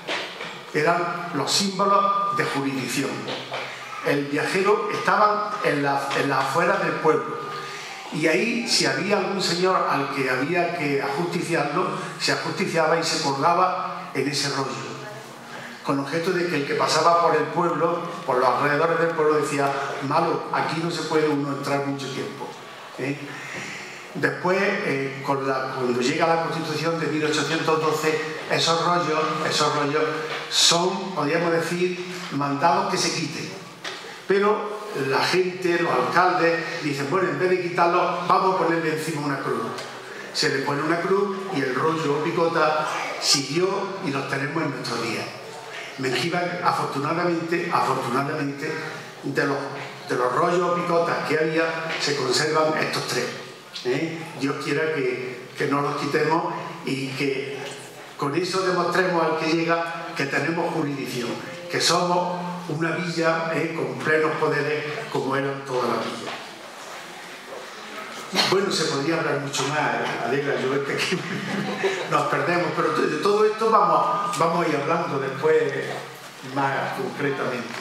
Eran los símbolos de jurisdicción. El viajero estaba en las en la afueras del pueblo, y ahí, si había algún señor al que había que ajusticiarlo, se ajusticiaba y se colgaba en ese rollo, con objeto de que el que pasaba por el pueblo, por los alrededores del pueblo, decía: malo, aquí no se puede uno entrar mucho tiempo. ¿eh? Después, eh, con la, cuando llega la Constitución de mil ochocientos doce, esos rollos, esos rollos son, podríamos decir, mandados que se quiten. Pero la gente, los alcaldes, dicen: bueno, en vez de quitarlo, vamos a ponerle encima una cruz. Se le pone una cruz y el rollo o picota siguió y los tenemos en nuestros días. Mengíbar, afortunadamente, afortunadamente de los, de los rollos o picotas que había, se conservan estos tres. ¿Eh? Dios quiera que, que no los quitemos y que con eso demostremos al que llega que tenemos jurisdicción, que somos una villa ¿eh? con plenos poderes como eran todas las villas. Bueno, se podría hablar mucho más, Alegra, yo es que aquí nos perdemos, pero de todo esto vamos, vamos a ir hablando después más concretamente.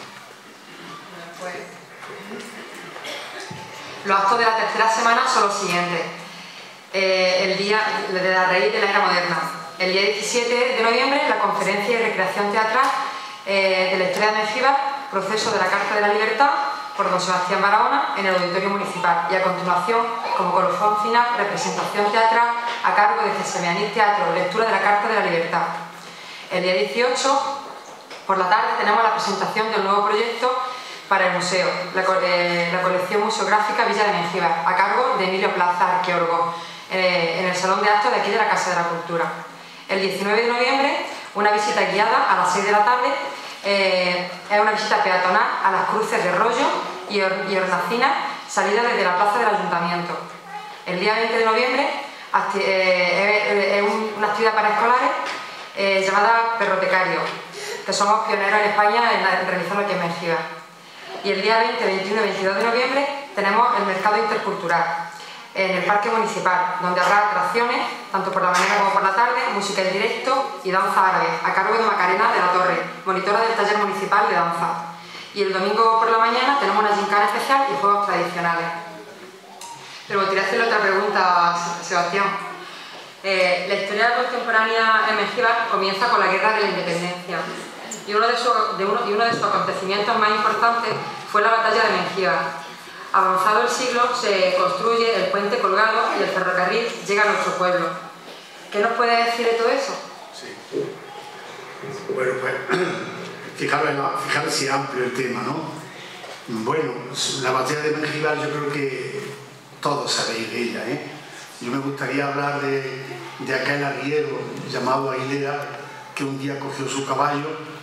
Los actos de la tercera semana son los siguientes. Eh, el día de la raíz de la era moderna. El día diecisiete de noviembre, la conferencia y recreación teatral eh, de la historia de Mengíbar, proceso de la Carta de la Libertad, por don Sebastián Barahona, en el Auditorio Municipal. Y a continuación, como colofón final, representación teatral a cargo de Gesemianís Teatro, lectura de la Carta de la Libertad. El día dieciocho, por la tarde, tenemos la presentación del nuevo proyecto para el museo, la, eh, la colección museográfica Villa de Mengíbar, a cargo de Emilio Plaza, arqueólogo, eh, en el Salón de Actos de aquí de la Casa de la Cultura. El diecinueve de noviembre, una visita guiada a las seis de la tarde, eh, es una visita peatonal a las cruces de Rollo y, Or y Hornacina, salida desde la plaza del Ayuntamiento. El día veinte de noviembre, eh, es una actividad para escolares eh, llamada Perrotecario, que somos pioneros en España en, en realizarlo aquí en Mengíbar. Y el día veinte, veintiuno y veintidós de noviembre tenemos el mercado intercultural en el Parque Municipal, donde habrá atracciones, tanto por la mañana como por la tarde, música en directo y danza árabe, a cargo de Macarena de la Torre, monitora del taller municipal de danza. Y el domingo por la mañana tenemos una gincana especial y juegos tradicionales. Pero me gustaría hacerle otra pregunta a Sebastián. Eh, la historia contemporánea en Mengíbar comienza con la Guerra de la Independencia. y uno de, su, de uno, y uno de sus acontecimientos más importantes fue la batalla de Mengíbar. Avanzado el siglo se construye el puente colgado y el ferrocarril llega a nuestro pueblo. ¿Qué nos puede decir de todo eso? Sí. Bueno, pues fijaros, fijaros si es amplio el tema, ¿no? Bueno, la batalla de Mengíbar yo creo que todos sabéis de ella, ¿eh? Yo me gustaría hablar de, de aquel arriero llamado Aguilera, que un día cogió su caballo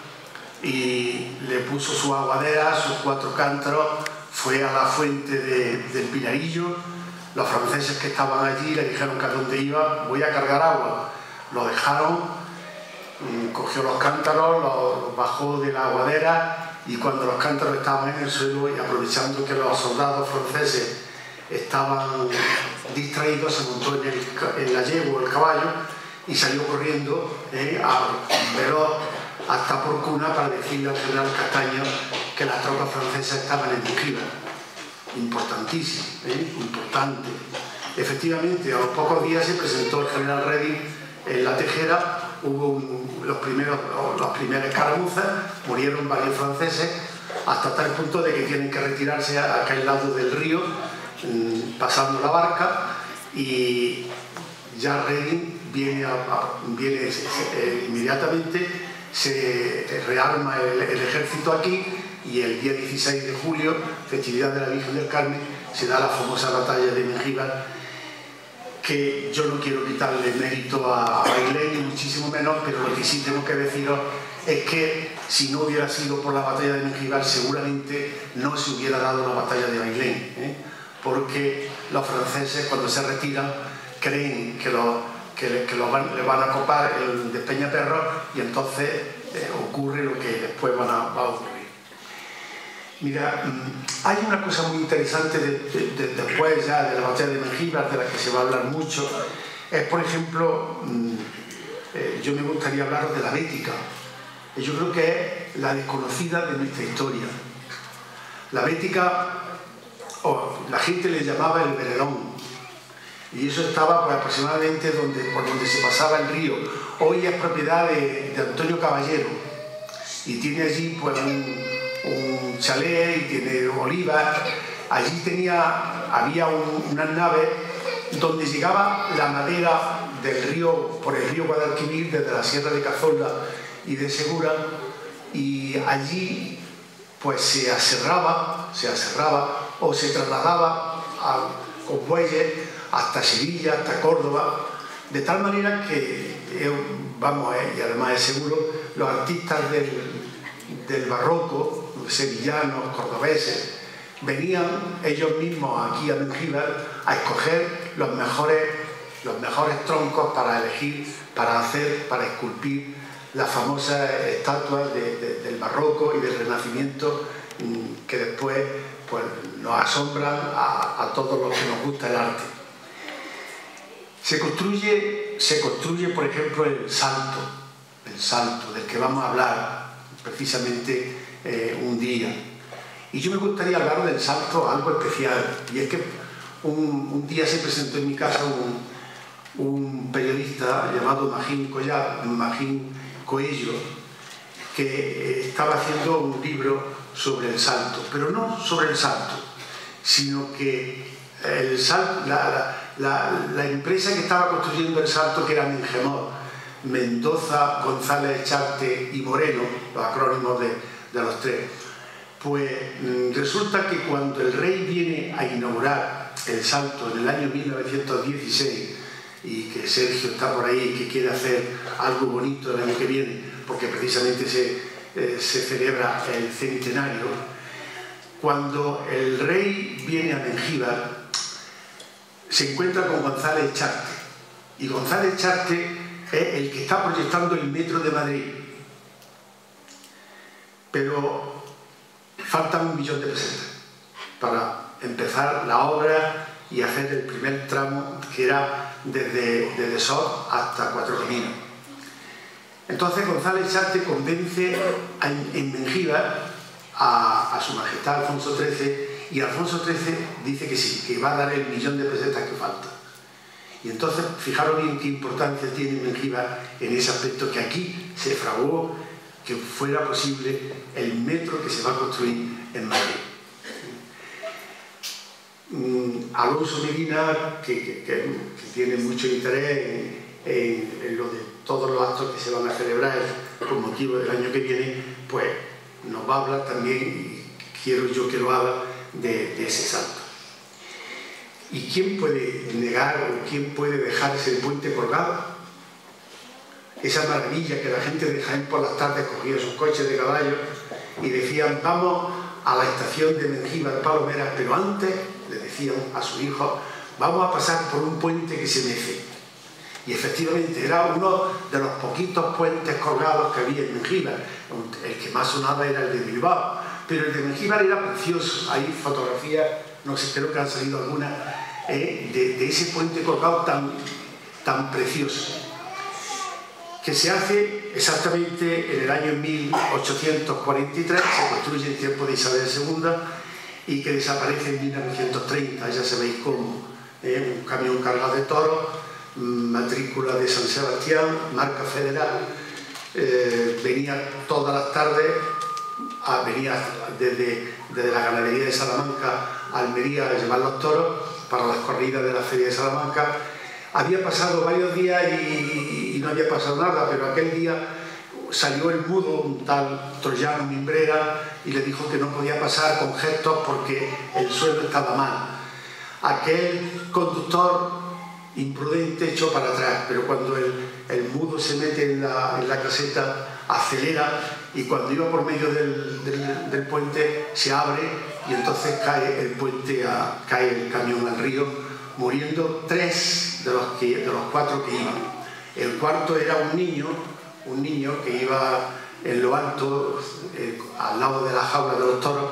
y le puso su aguadera, sus cuatro cántaros, fue a la fuente de, del Pinarillo. Los franceses que estaban allí le dijeron que a dónde iba, voy a cargar agua. Lo dejaron, cogió los cántaros, los bajó de la aguadera, y cuando los cántaros estaban en el suelo, y aprovechando que los soldados franceses estaban distraídos, se montó en, el, en la yegua, el caballo, y salió corriendo eh, a veloz hasta Porcuna para decirle al general Castaño que las tropas francesas estaban en Mengíbar. Importantísimo, ¿eh? Importante. Efectivamente, a los pocos días se presentó el general Reding en la Tejera, hubo un, los primeros, las primeras escaramuzas, murieron varios franceses, hasta tal punto de que tienen que retirarse a aquel lado del río, pasando la barca, y ya Reding viene, a, a, viene eh, inmediatamente, se rearma el, el ejército aquí, y el día dieciséis de julio, festividad de la Virgen del Carmen, se da la famosa batalla de Mengíbar, que yo no quiero quitarle mérito a Bailén, ni muchísimo menos, pero lo que sí tengo que deciros es que si no hubiera sido por la batalla de Mengíbar, seguramente no se hubiera dado la batalla de Bailén, ¿eh? Porque los franceses, cuando se retiran, creen que, lo, que, que lo van, le van a copar el de Peñaperro, y entonces eh, ocurre lo que después van a, va a ocurrir. Mira, hay una cosa muy interesante de, de, de, después ya de la batalla de Mengíbar, de la que se va a hablar mucho, es, por ejemplo, eh, yo me gustaría hablaros de la Bética. Yo creo que es la desconocida de nuestra historia. La Bética, oh, la gente le llamaba el Veredón, y eso estaba pues, aproximadamente donde, por donde se pasaba el río. Hoy es propiedad de, de Antonio Caballero, y tiene allí pues un, un chalet, y tiene olivas. Allí tenía, había un, unas naves donde llegaba la madera del río, por el río Guadalquivir, desde la Sierra de Cazorla y de Segura, y allí pues se aserraba, se aserraba o se trasladaba a, con bueyes hasta Sevilla, hasta Córdoba, de tal manera que, eh, vamos, eh, y además es seguro, los artistas del, del barroco, sevillanos, cordobeses, venían ellos mismos aquí a Mengíbar a escoger los mejores, los mejores troncos para elegir, para hacer, para esculpir las famosas estatuas de, de, del barroco y del renacimiento, que después pues, nos asombran a, a todos los que nos gusta el arte. Se construye, se construye, por ejemplo, el Salto, el Salto, del que vamos a hablar precisamente eh, un día. Y yo me gustaría hablar del Salto algo especial, y es que un, un día se presentó en mi casa un, un periodista llamado Magín Collar, Magín Coello, que estaba haciendo un libro sobre el Salto, pero no sobre el Salto, sino que el Salto, la, la, la, la empresa que estaba construyendo el Salto, que era Mengemor, Mendoza, González, Charte y Moreno, los acrónimos de, de los tres, pues resulta que cuando el rey viene a inaugurar el Salto en el año mil novecientos dieciséis, y que Sergio está por ahí y que quiere hacer algo bonito el año que viene, porque precisamente se, eh, se celebra el centenario, cuando el rey viene a Mengíbar, se encuentra con González Charte, y González Charte es el que está proyectando el metro de Madrid, pero faltan un millón de pesetas para empezar la obra y hacer el primer tramo, que era desde, desde Sot hasta Cuatro Caminos. Entonces González Charte convence a, en Mengíbar a, a su majestad Alfonso trece, y Alfonso trece dice que sí, que va a dar el millón de pesetas que falta. Y entonces, fijaros bien qué importancia tiene Mengíbar en ese aspecto, que aquí se fraguó que fuera posible el metro que se va a construir en Madrid. Alonso Medina, que, que, que tiene mucho interés en, en, en lo de todos los actos que se van a celebrar con motivo del año que viene, pues nos va a hablar también, y quiero yo que lo haga, de, de ese salto. ¿Y quién puede negar o quién puede dejarse el puente colgado? Esa maravilla que la gente de Jaén por las tardes cogía sus coches de caballo y decían: vamos a la estación de Mengíbar Palomeras, pero antes le decían a sus hijos: vamos a pasar por un puente que se mece. Y efectivamente era uno de los poquitos puentes colgados que había en Mengíbar. El que más sonaba era el de Bilbao, pero el de Mengíbar era precioso. Hay fotografías, no sé, creo que han salido algunas, eh, de, de ese puente colgado tan, tan precioso, que se hace exactamente en el año mil ochocientos cuarenta y tres, se construye en tiempo de Isabel segunda y que desaparece en mil novecientos treinta, ya sabéis cómo. Eh, un camión cargado de toros, matrícula de San Sebastián, marca federal, eh, venía todas las tardes, a, venía desde, desde la ganadería de Salamanca a Almería a llevar los toros para las corridas de la feria de Salamanca. Había pasado varios días y, y no había pasado nada, pero aquel día salió el mudo, un tal troyano Mimbrera, y le dijo que no podía pasar con gestos porque el suelo estaba mal. Aquel conductor imprudente echó para atrás, pero cuando el, el mudo se mete en la, en la caseta, acelera, y cuando iba por medio del, del, del puente se abre y entonces cae el puente, a, cae el camión al río, muriendo tres de los, que, de los cuatro que iban. El cuarto era un niño, un niño que iba en lo alto, eh, al lado de la jaula de los toros,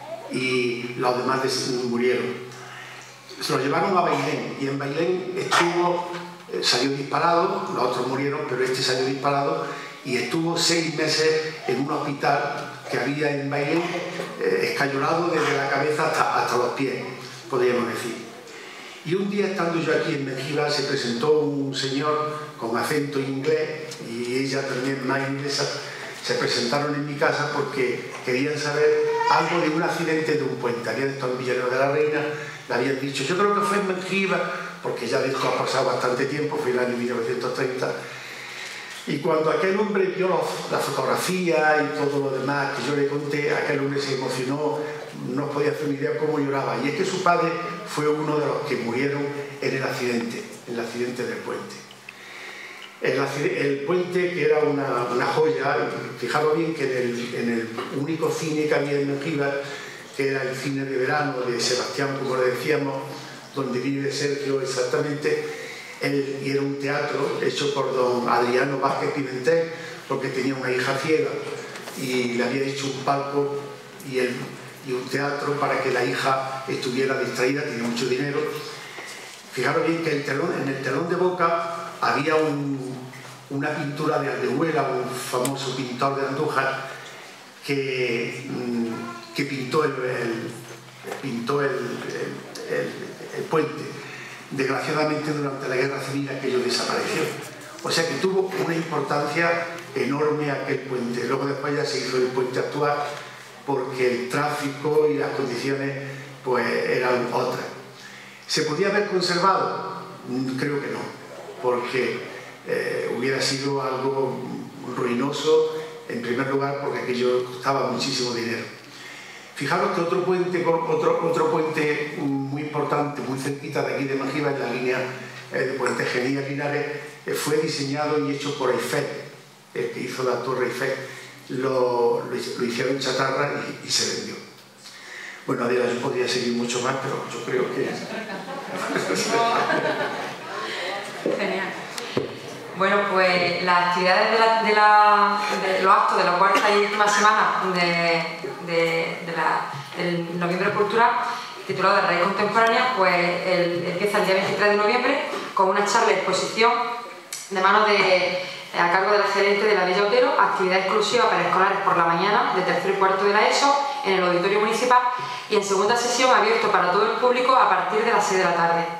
y los demás murieron. Se lo llevaron a Bailén, y en Bailén estuvo, eh, salió disparado, los otros murieron, pero este salió disparado, y estuvo seis meses en un hospital que había en Bailén, eh, escayolado desde la cabeza hasta, hasta los pies, podríamos decir. Y un día, estando yo aquí en Mengíbar, se presentó un señor con acento inglés, y ella también más inglesa, se presentaron en mi casa porque querían saber algo de un accidente de un puente. Habían estado en Villarreal de la Reina, le habían dicho, yo creo que fue en Mengíbar, porque ya de esto ha pasado bastante tiempo, fue el año mil novecientos treinta, y cuando aquel hombre vio los, la fotografía y todo lo demás que yo le conté, aquel hombre se emocionó, no podía hacer una idea cómo lloraba, y es que su padre fue uno de los que murieron en el accidente, en el accidente del puente. El, el puente, que era una, una joya, fijaros bien que en el, en el único cine que había en Mengíbar, que era el cine de verano de Sebastián, como le decíamos, donde vive Sergio exactamente, él, y era un teatro hecho por don Adriano Vázquez Pimentel, porque tenía una hija ciega y le había hecho un palco y, el, y un teatro para que la hija estuviera distraída, tenía mucho dinero. Fijaros bien que el telón, en el telón de boca había un, una pintura de Aldehuela, un famoso pintor de Andújar, que, que pintó el, el, pintó el, el, el, el puente. Desgraciadamente durante la guerra civil aquello desapareció. O sea que tuvo una importancia enorme aquel puente. Luego después ya se hizo el puente actual porque el tráfico y las condiciones pues eran otras. ¿Se podía haber conservado? Creo que no, porque eh, hubiera sido algo ruinoso, en primer lugar porque aquello costaba muchísimo dinero. Fijaros que otro puente, otro, otro puente muy importante, muy cerquita de aquí de Mengíbar, en la línea eh, de Puente Genil Linares, eh, fue diseñado y hecho por Eiffel, el que hizo la Torre Eiffel. Lo, lo, lo hicieron chatarra y, y se vendió. Bueno, Adela, yo podría seguir mucho más, pero yo creo que... Genial. Bueno, pues las actividades de, la, de, la, de los actos de la cuarta y última semana de, de, de la, del noviembre cultural, titulado de Raíz Contemporánea, pues el, empieza el día veintitrés de noviembre con una charla de exposición de mano de, a cargo de la gerente de la Villa Otero, actividad exclusiva para escolares por la mañana de tercero y cuarto de la ESO en el auditorio municipal, y en segunda sesión abierto para todo el público a partir de las seis de la tarde.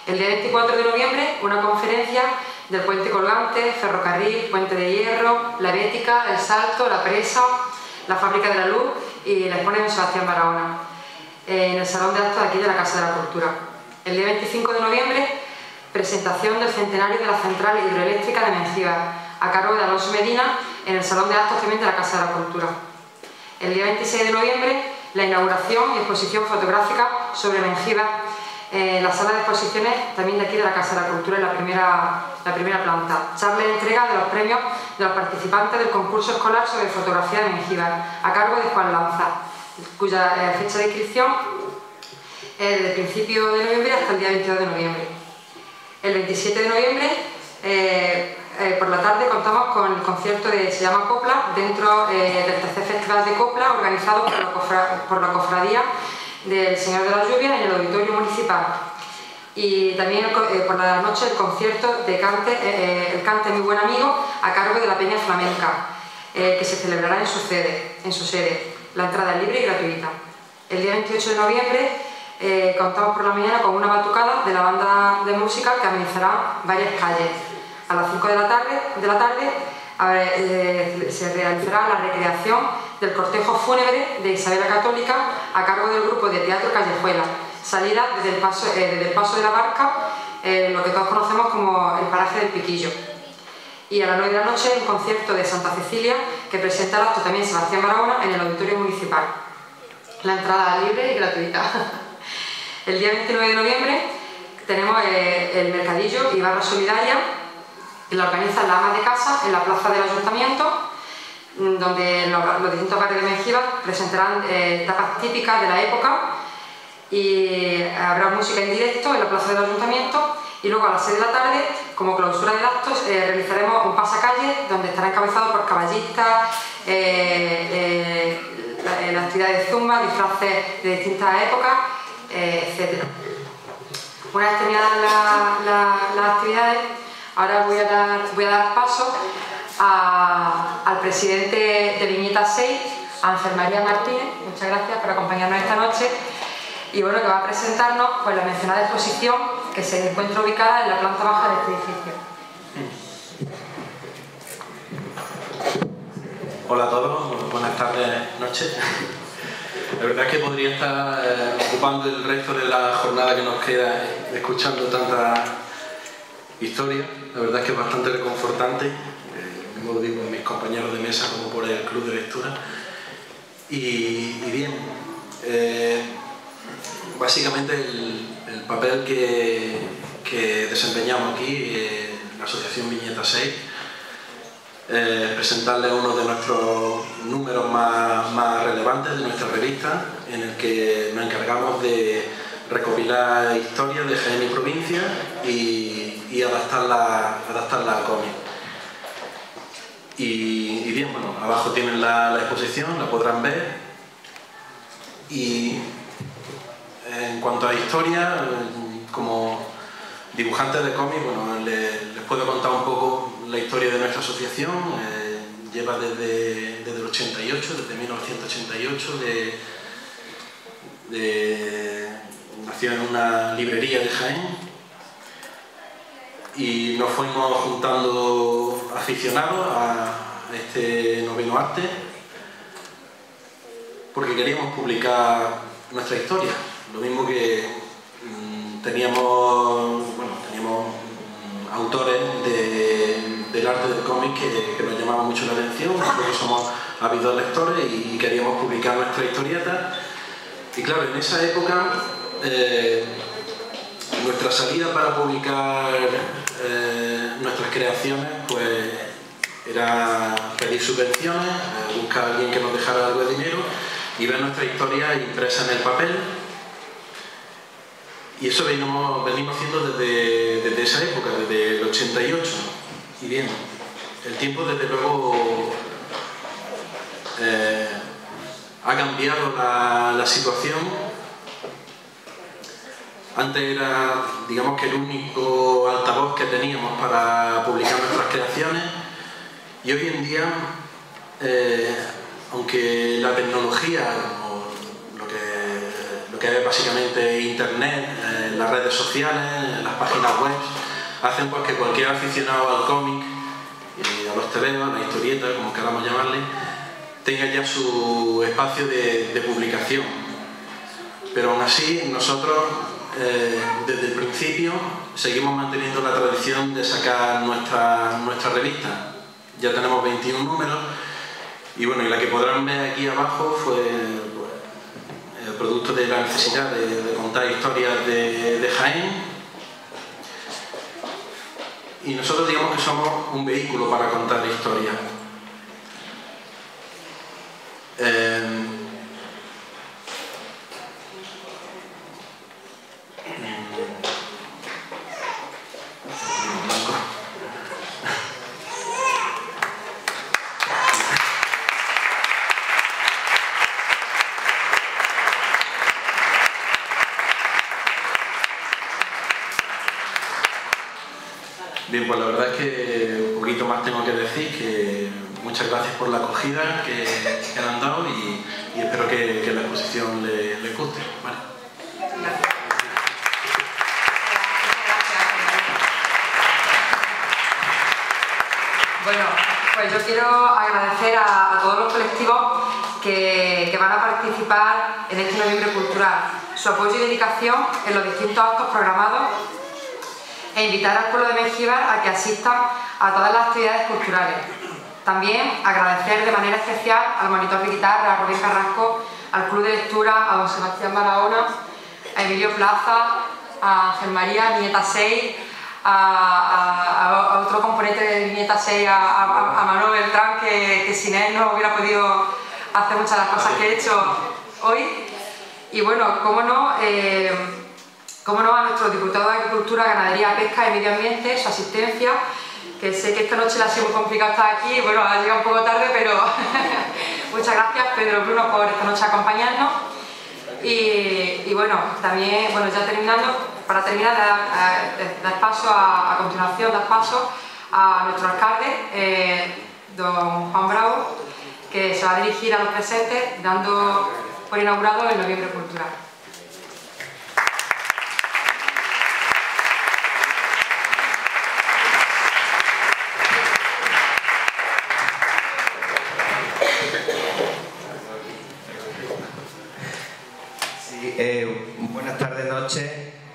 El día veinticuatro de noviembre, una conferencia del puente colgante, ferrocarril, puente de hierro, la Bética, el Salto, la Presa, la Fábrica de la Luz y la expone Sebastián Barahona, en el Salón de Actos de aquí de la Casa de la Cultura. El día veinticinco de noviembre, presentación del centenario de la central hidroeléctrica de Mengíbar, a cargo de Alonso Medina, en el Salón de Actos también de la Casa de la Cultura. El día veintiséis de noviembre, la inauguración y exposición fotográfica sobre Mengíbar, en la sala de exposiciones también de aquí de la Casa de la Cultura, en la primera, la primera planta. Charla de entrega de los premios de los participantes del concurso escolar sobre fotografía de Mengíbar, a cargo de Juan Lanza, cuya eh, fecha de inscripción es desde el principio de noviembre hasta el día veintidós de noviembre. El veintisiete de noviembre, eh, eh, por la tarde, contamos con el concierto de Se llama Copla, dentro eh, del tercer Festival de Copla, organizado por la, cofra, por la Cofradía del Señor de la Lluvia en el Auditorio Municipal. Y también eh, por la noche el concierto de Cante, eh, el Cante Mi Buen Amigo, a cargo de la Peña Flamenca, eh, que se celebrará en su sede, en su sede. La entrada es libre y gratuita. El día veintiocho de noviembre eh, contamos por la mañana con una batucada de la banda de música que amenizará varias calles. A las cinco de la tarde, de la tarde a ver, eh, se realizará la recreación del cortejo fúnebre de Isabel la Católica a cargo del grupo de teatro Callejuela, salida desde el paso, eh, desde el paso de la Barca, eh, lo que todos conocemos como el paraje del Piquillo. Y a las nueve de la noche un concierto de Santa Cecilia que presenta el acto también Sebastián Barahona en el Auditorio Municipal. La entrada libre y gratuita. El día veintinueve de noviembre tenemos eh, el mercadillo y barra solidaria, que la organizan las amas de casa en la plaza del Ayuntamiento, donde los, los distintos barrios de Mengíbar presentarán eh, tapas típicas de la época y habrá música en directo en la plaza del Ayuntamiento. Y luego a las seis de la tarde, como clausura del acto, eh, realizaremos un pasacalle donde estará encabezado por caballistas, eh, eh, la, la actividad de zumba, disfraces de distintas épocas, eh, etcétera. Una vez terminadas la, la, las actividades, ahora voy a dar, voy a dar paso a, al presidente de Viñeta seis, Ángel María Martínez. Muchas gracias por acompañarnos esta noche. Y bueno, que va a presentarnos pues, la mencionada exposición que se encuentra ubicada en la planta baja de este edificio. Hola a todos, buenas tardes, noches. La verdad es que podría estar eh, ocupando el resto de la jornada que nos queda escuchando tanta historia. La verdad es que es bastante reconfortante, eh, mismo lo digo por mis compañeros de mesa como por el club de lectura. Y, y bien, eh, básicamente el, el papel que, que desempeñamos aquí eh, en la Asociación Viñeta seis, eh, presentarles uno de nuestros números más, más relevantes de nuestra revista, en el que nos encargamos de recopilar historias de Jaén y provincia y, y adaptarla, adaptarla al cómic. Y, y bien, bueno, abajo tienen la, la exposición, la podrán ver. Y en cuanto a historia, como dibujante de cómic, bueno, les, les puedo contar un poco la historia de nuestra asociación. Eh, lleva desde, desde el ochenta y ocho, desde mil novecientos ochenta y ocho, de, de, nació en una librería de Jaén y nos fuimos juntando aficionados a este noveno arte porque queríamos publicar nuestra historia. Lo mismo que mmm, teníamos, bueno, teníamos mmm, autores de, del arte del cómic que, que nos llamaban mucho la atención. Nosotros somos ávidos lectores y queríamos publicar nuestra historieta. Y claro, en esa época eh, nuestra salida para publicar eh, nuestras creaciones pues era pedir subvenciones, eh, buscar a alguien que nos dejara algo de dinero y ver nuestra historia impresa en el papel. Y eso venimos, venimos haciendo desde, desde esa época, desde el ochenta y ocho. Y bien, el tiempo desde luego eh, ha cambiado la, la situación. Antes era, digamos que el único altavoz que teníamos para publicar nuestras creaciones, y hoy en día, eh, aunque la tecnología, o lo que, lo que es básicamente internet, eh, las redes sociales, en las páginas web, hacen pues que cualquier aficionado al cómic, eh, a los tebeos, a la historieta, como queramos llamarle, tenga ya su espacio de, de publicación. Pero aún así, nosotros eh, desde el principio seguimos manteniendo la tradición de sacar nuestra, nuestra revista. Ya tenemos veintiún números y bueno, y la que podrán ver aquí abajo fue pues, el producto de la necesidad de, de contar historias de, de Jaén. Y nosotros digamos que somos un vehículo para contar historias. Eh, Bien, pues la verdad es que un poquito más tengo que decir, que muchas gracias por la acogida que, que han dado y, y espero que, que la exposición les le guste. Vale. Bueno, pues yo quiero agradecer a, a todos los colectivos que, que van a participar en este Noviembre Cultural, su apoyo y dedicación en los distintos actos programados e invitar al pueblo de Mengíbar a que asistan a todas las actividades culturales. También agradecer de manera especial al monitor de guitarra, a Rubén Carrasco, al Club de Lectura, a don Sebastián Barahona, a Emilio Plaza, a Ángel María, Viñeta seis, a, a, a otro componente de Viñeta seis, a, a, a Manuel Beltrán, que, que sin él no hubiera podido hacer muchas de las cosas que he hecho hoy. Y bueno, cómo no, eh, cómo no a nuestro diputado de Agricultura, Ganadería, Pesca y Medio Ambiente, su asistencia, que sé que esta noche le ha sido muy complicado estar aquí, bueno, ha llegado un poco tarde, pero muchas gracias Pedro Bruno por esta noche acompañarnos. Y, y bueno, también, bueno, ya terminando, para terminar, dar, dar paso a, a continuación, dar paso a nuestro alcalde, eh, don Juan Bravo, que se va a dirigir a los presentes, dando por inaugurado el Noviembre Cultural. Eh, buenas tardes, noches.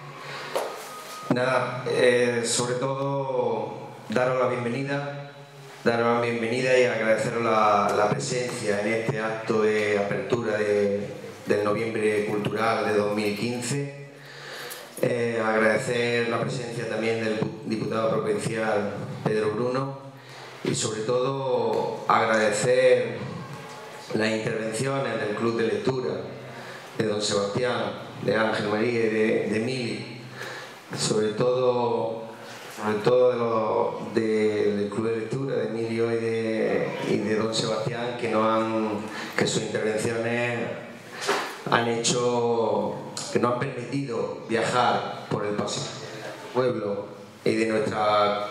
Nada, eh, sobre todo daros la bienvenida, daros la bienvenida y agradeceros la, la presencia en este acto de apertura de, del Noviembre Cultural de dos mil quince. Eh, agradecer la presencia también del diputado provincial Pedro Bruno y sobre todo agradecer las intervenciones del Club de Lectura de don Sebastián, de Ángel María y de, de Mili, sobre todo, sobre todo de los, de, del Club de Lectura de Emilio y de, y de don Sebastián, que, no han, que sus intervenciones han hecho, que nos han permitido viajar por el pasillo del pueblo y de nuestra,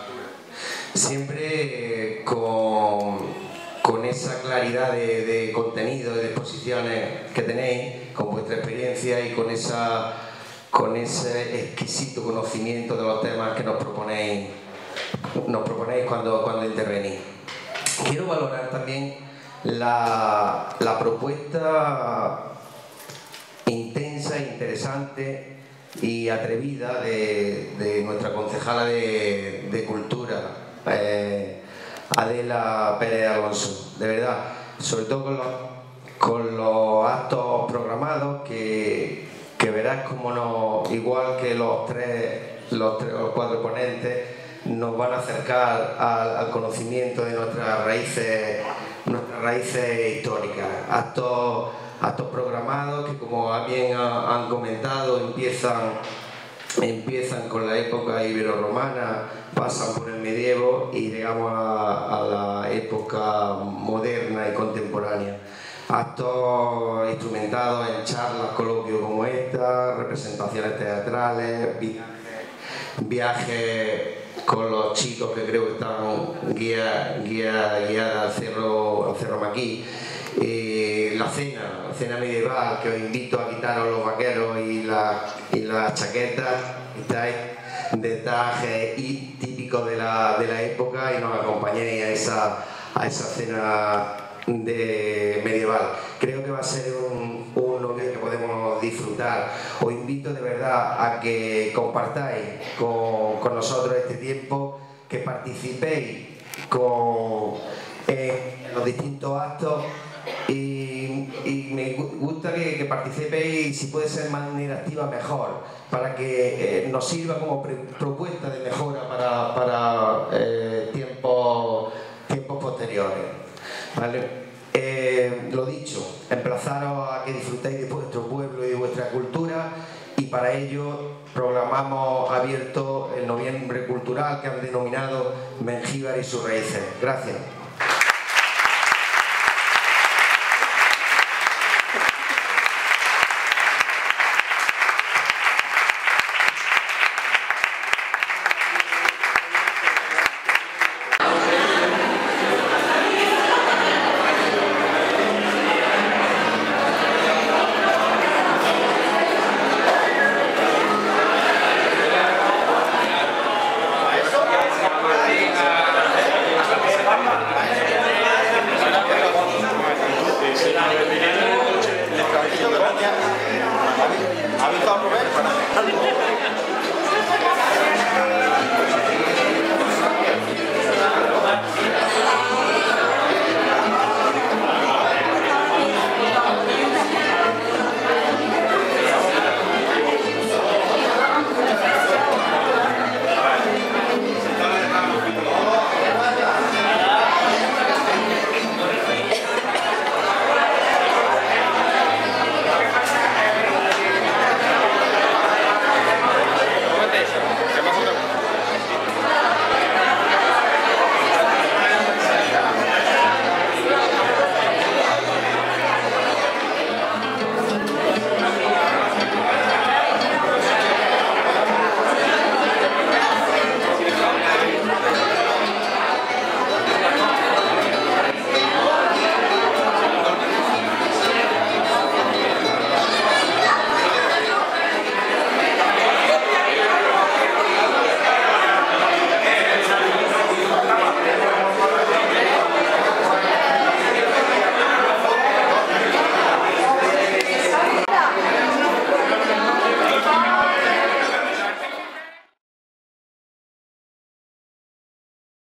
siempre con con esa claridad de, de contenido, de exposiciones que tenéis, con vuestra experiencia y con, esa, con ese exquisito conocimiento de los temas que nos proponéis, nos proponéis cuando, cuando intervenís. Quiero valorar también la, la propuesta intensa, interesante y atrevida de, de nuestra concejala de, de Cultura, eh, Adela Pérez Alonso, de verdad, sobre todo con los, con los actos programados que, que verás como no, igual que los tres, los tres o los cuatro ponentes, nos van a acercar al, al conocimiento de nuestras raíces, nuestras raíces históricas. Actos, actos programados que, como bien han comentado, empiezan empiezan con la época ibero-romana, pasan por el medievo y llegamos a, a la época moderna y contemporánea. Actos instrumentados en charlas, coloquios como esta, representaciones teatrales, viajes con los chicos que creo que están guiadas guía, guía al Cerro, al Cerro Maquí, eh, la la cena, la cena medieval, que os invito a quitaros los vaqueros y las y la chaquetas, estáis de traje y típico de la, de la época y nos acompañéis a esa, a esa cena de medieval. Creo que va a ser un, un lugar que podemos disfrutar. Os invito de verdad a que compartáis con, con nosotros este tiempo, que participéis con, en los distintos actos y, y me gusta que, que participéis, si puede ser de manera activa mejor, para que eh, nos sirva como pre propuesta de mejora para, para eh, tiempos, tiempos posteriores. ¿Vale? Eh, lo dicho, emplazaros a que disfrutéis de vuestro pueblo y de vuestra cultura, y para ello programamos abierto el Noviembre Cultural, que han denominado Mengíbar y sus raíces. Gracias. ¿Ha visto a Robert?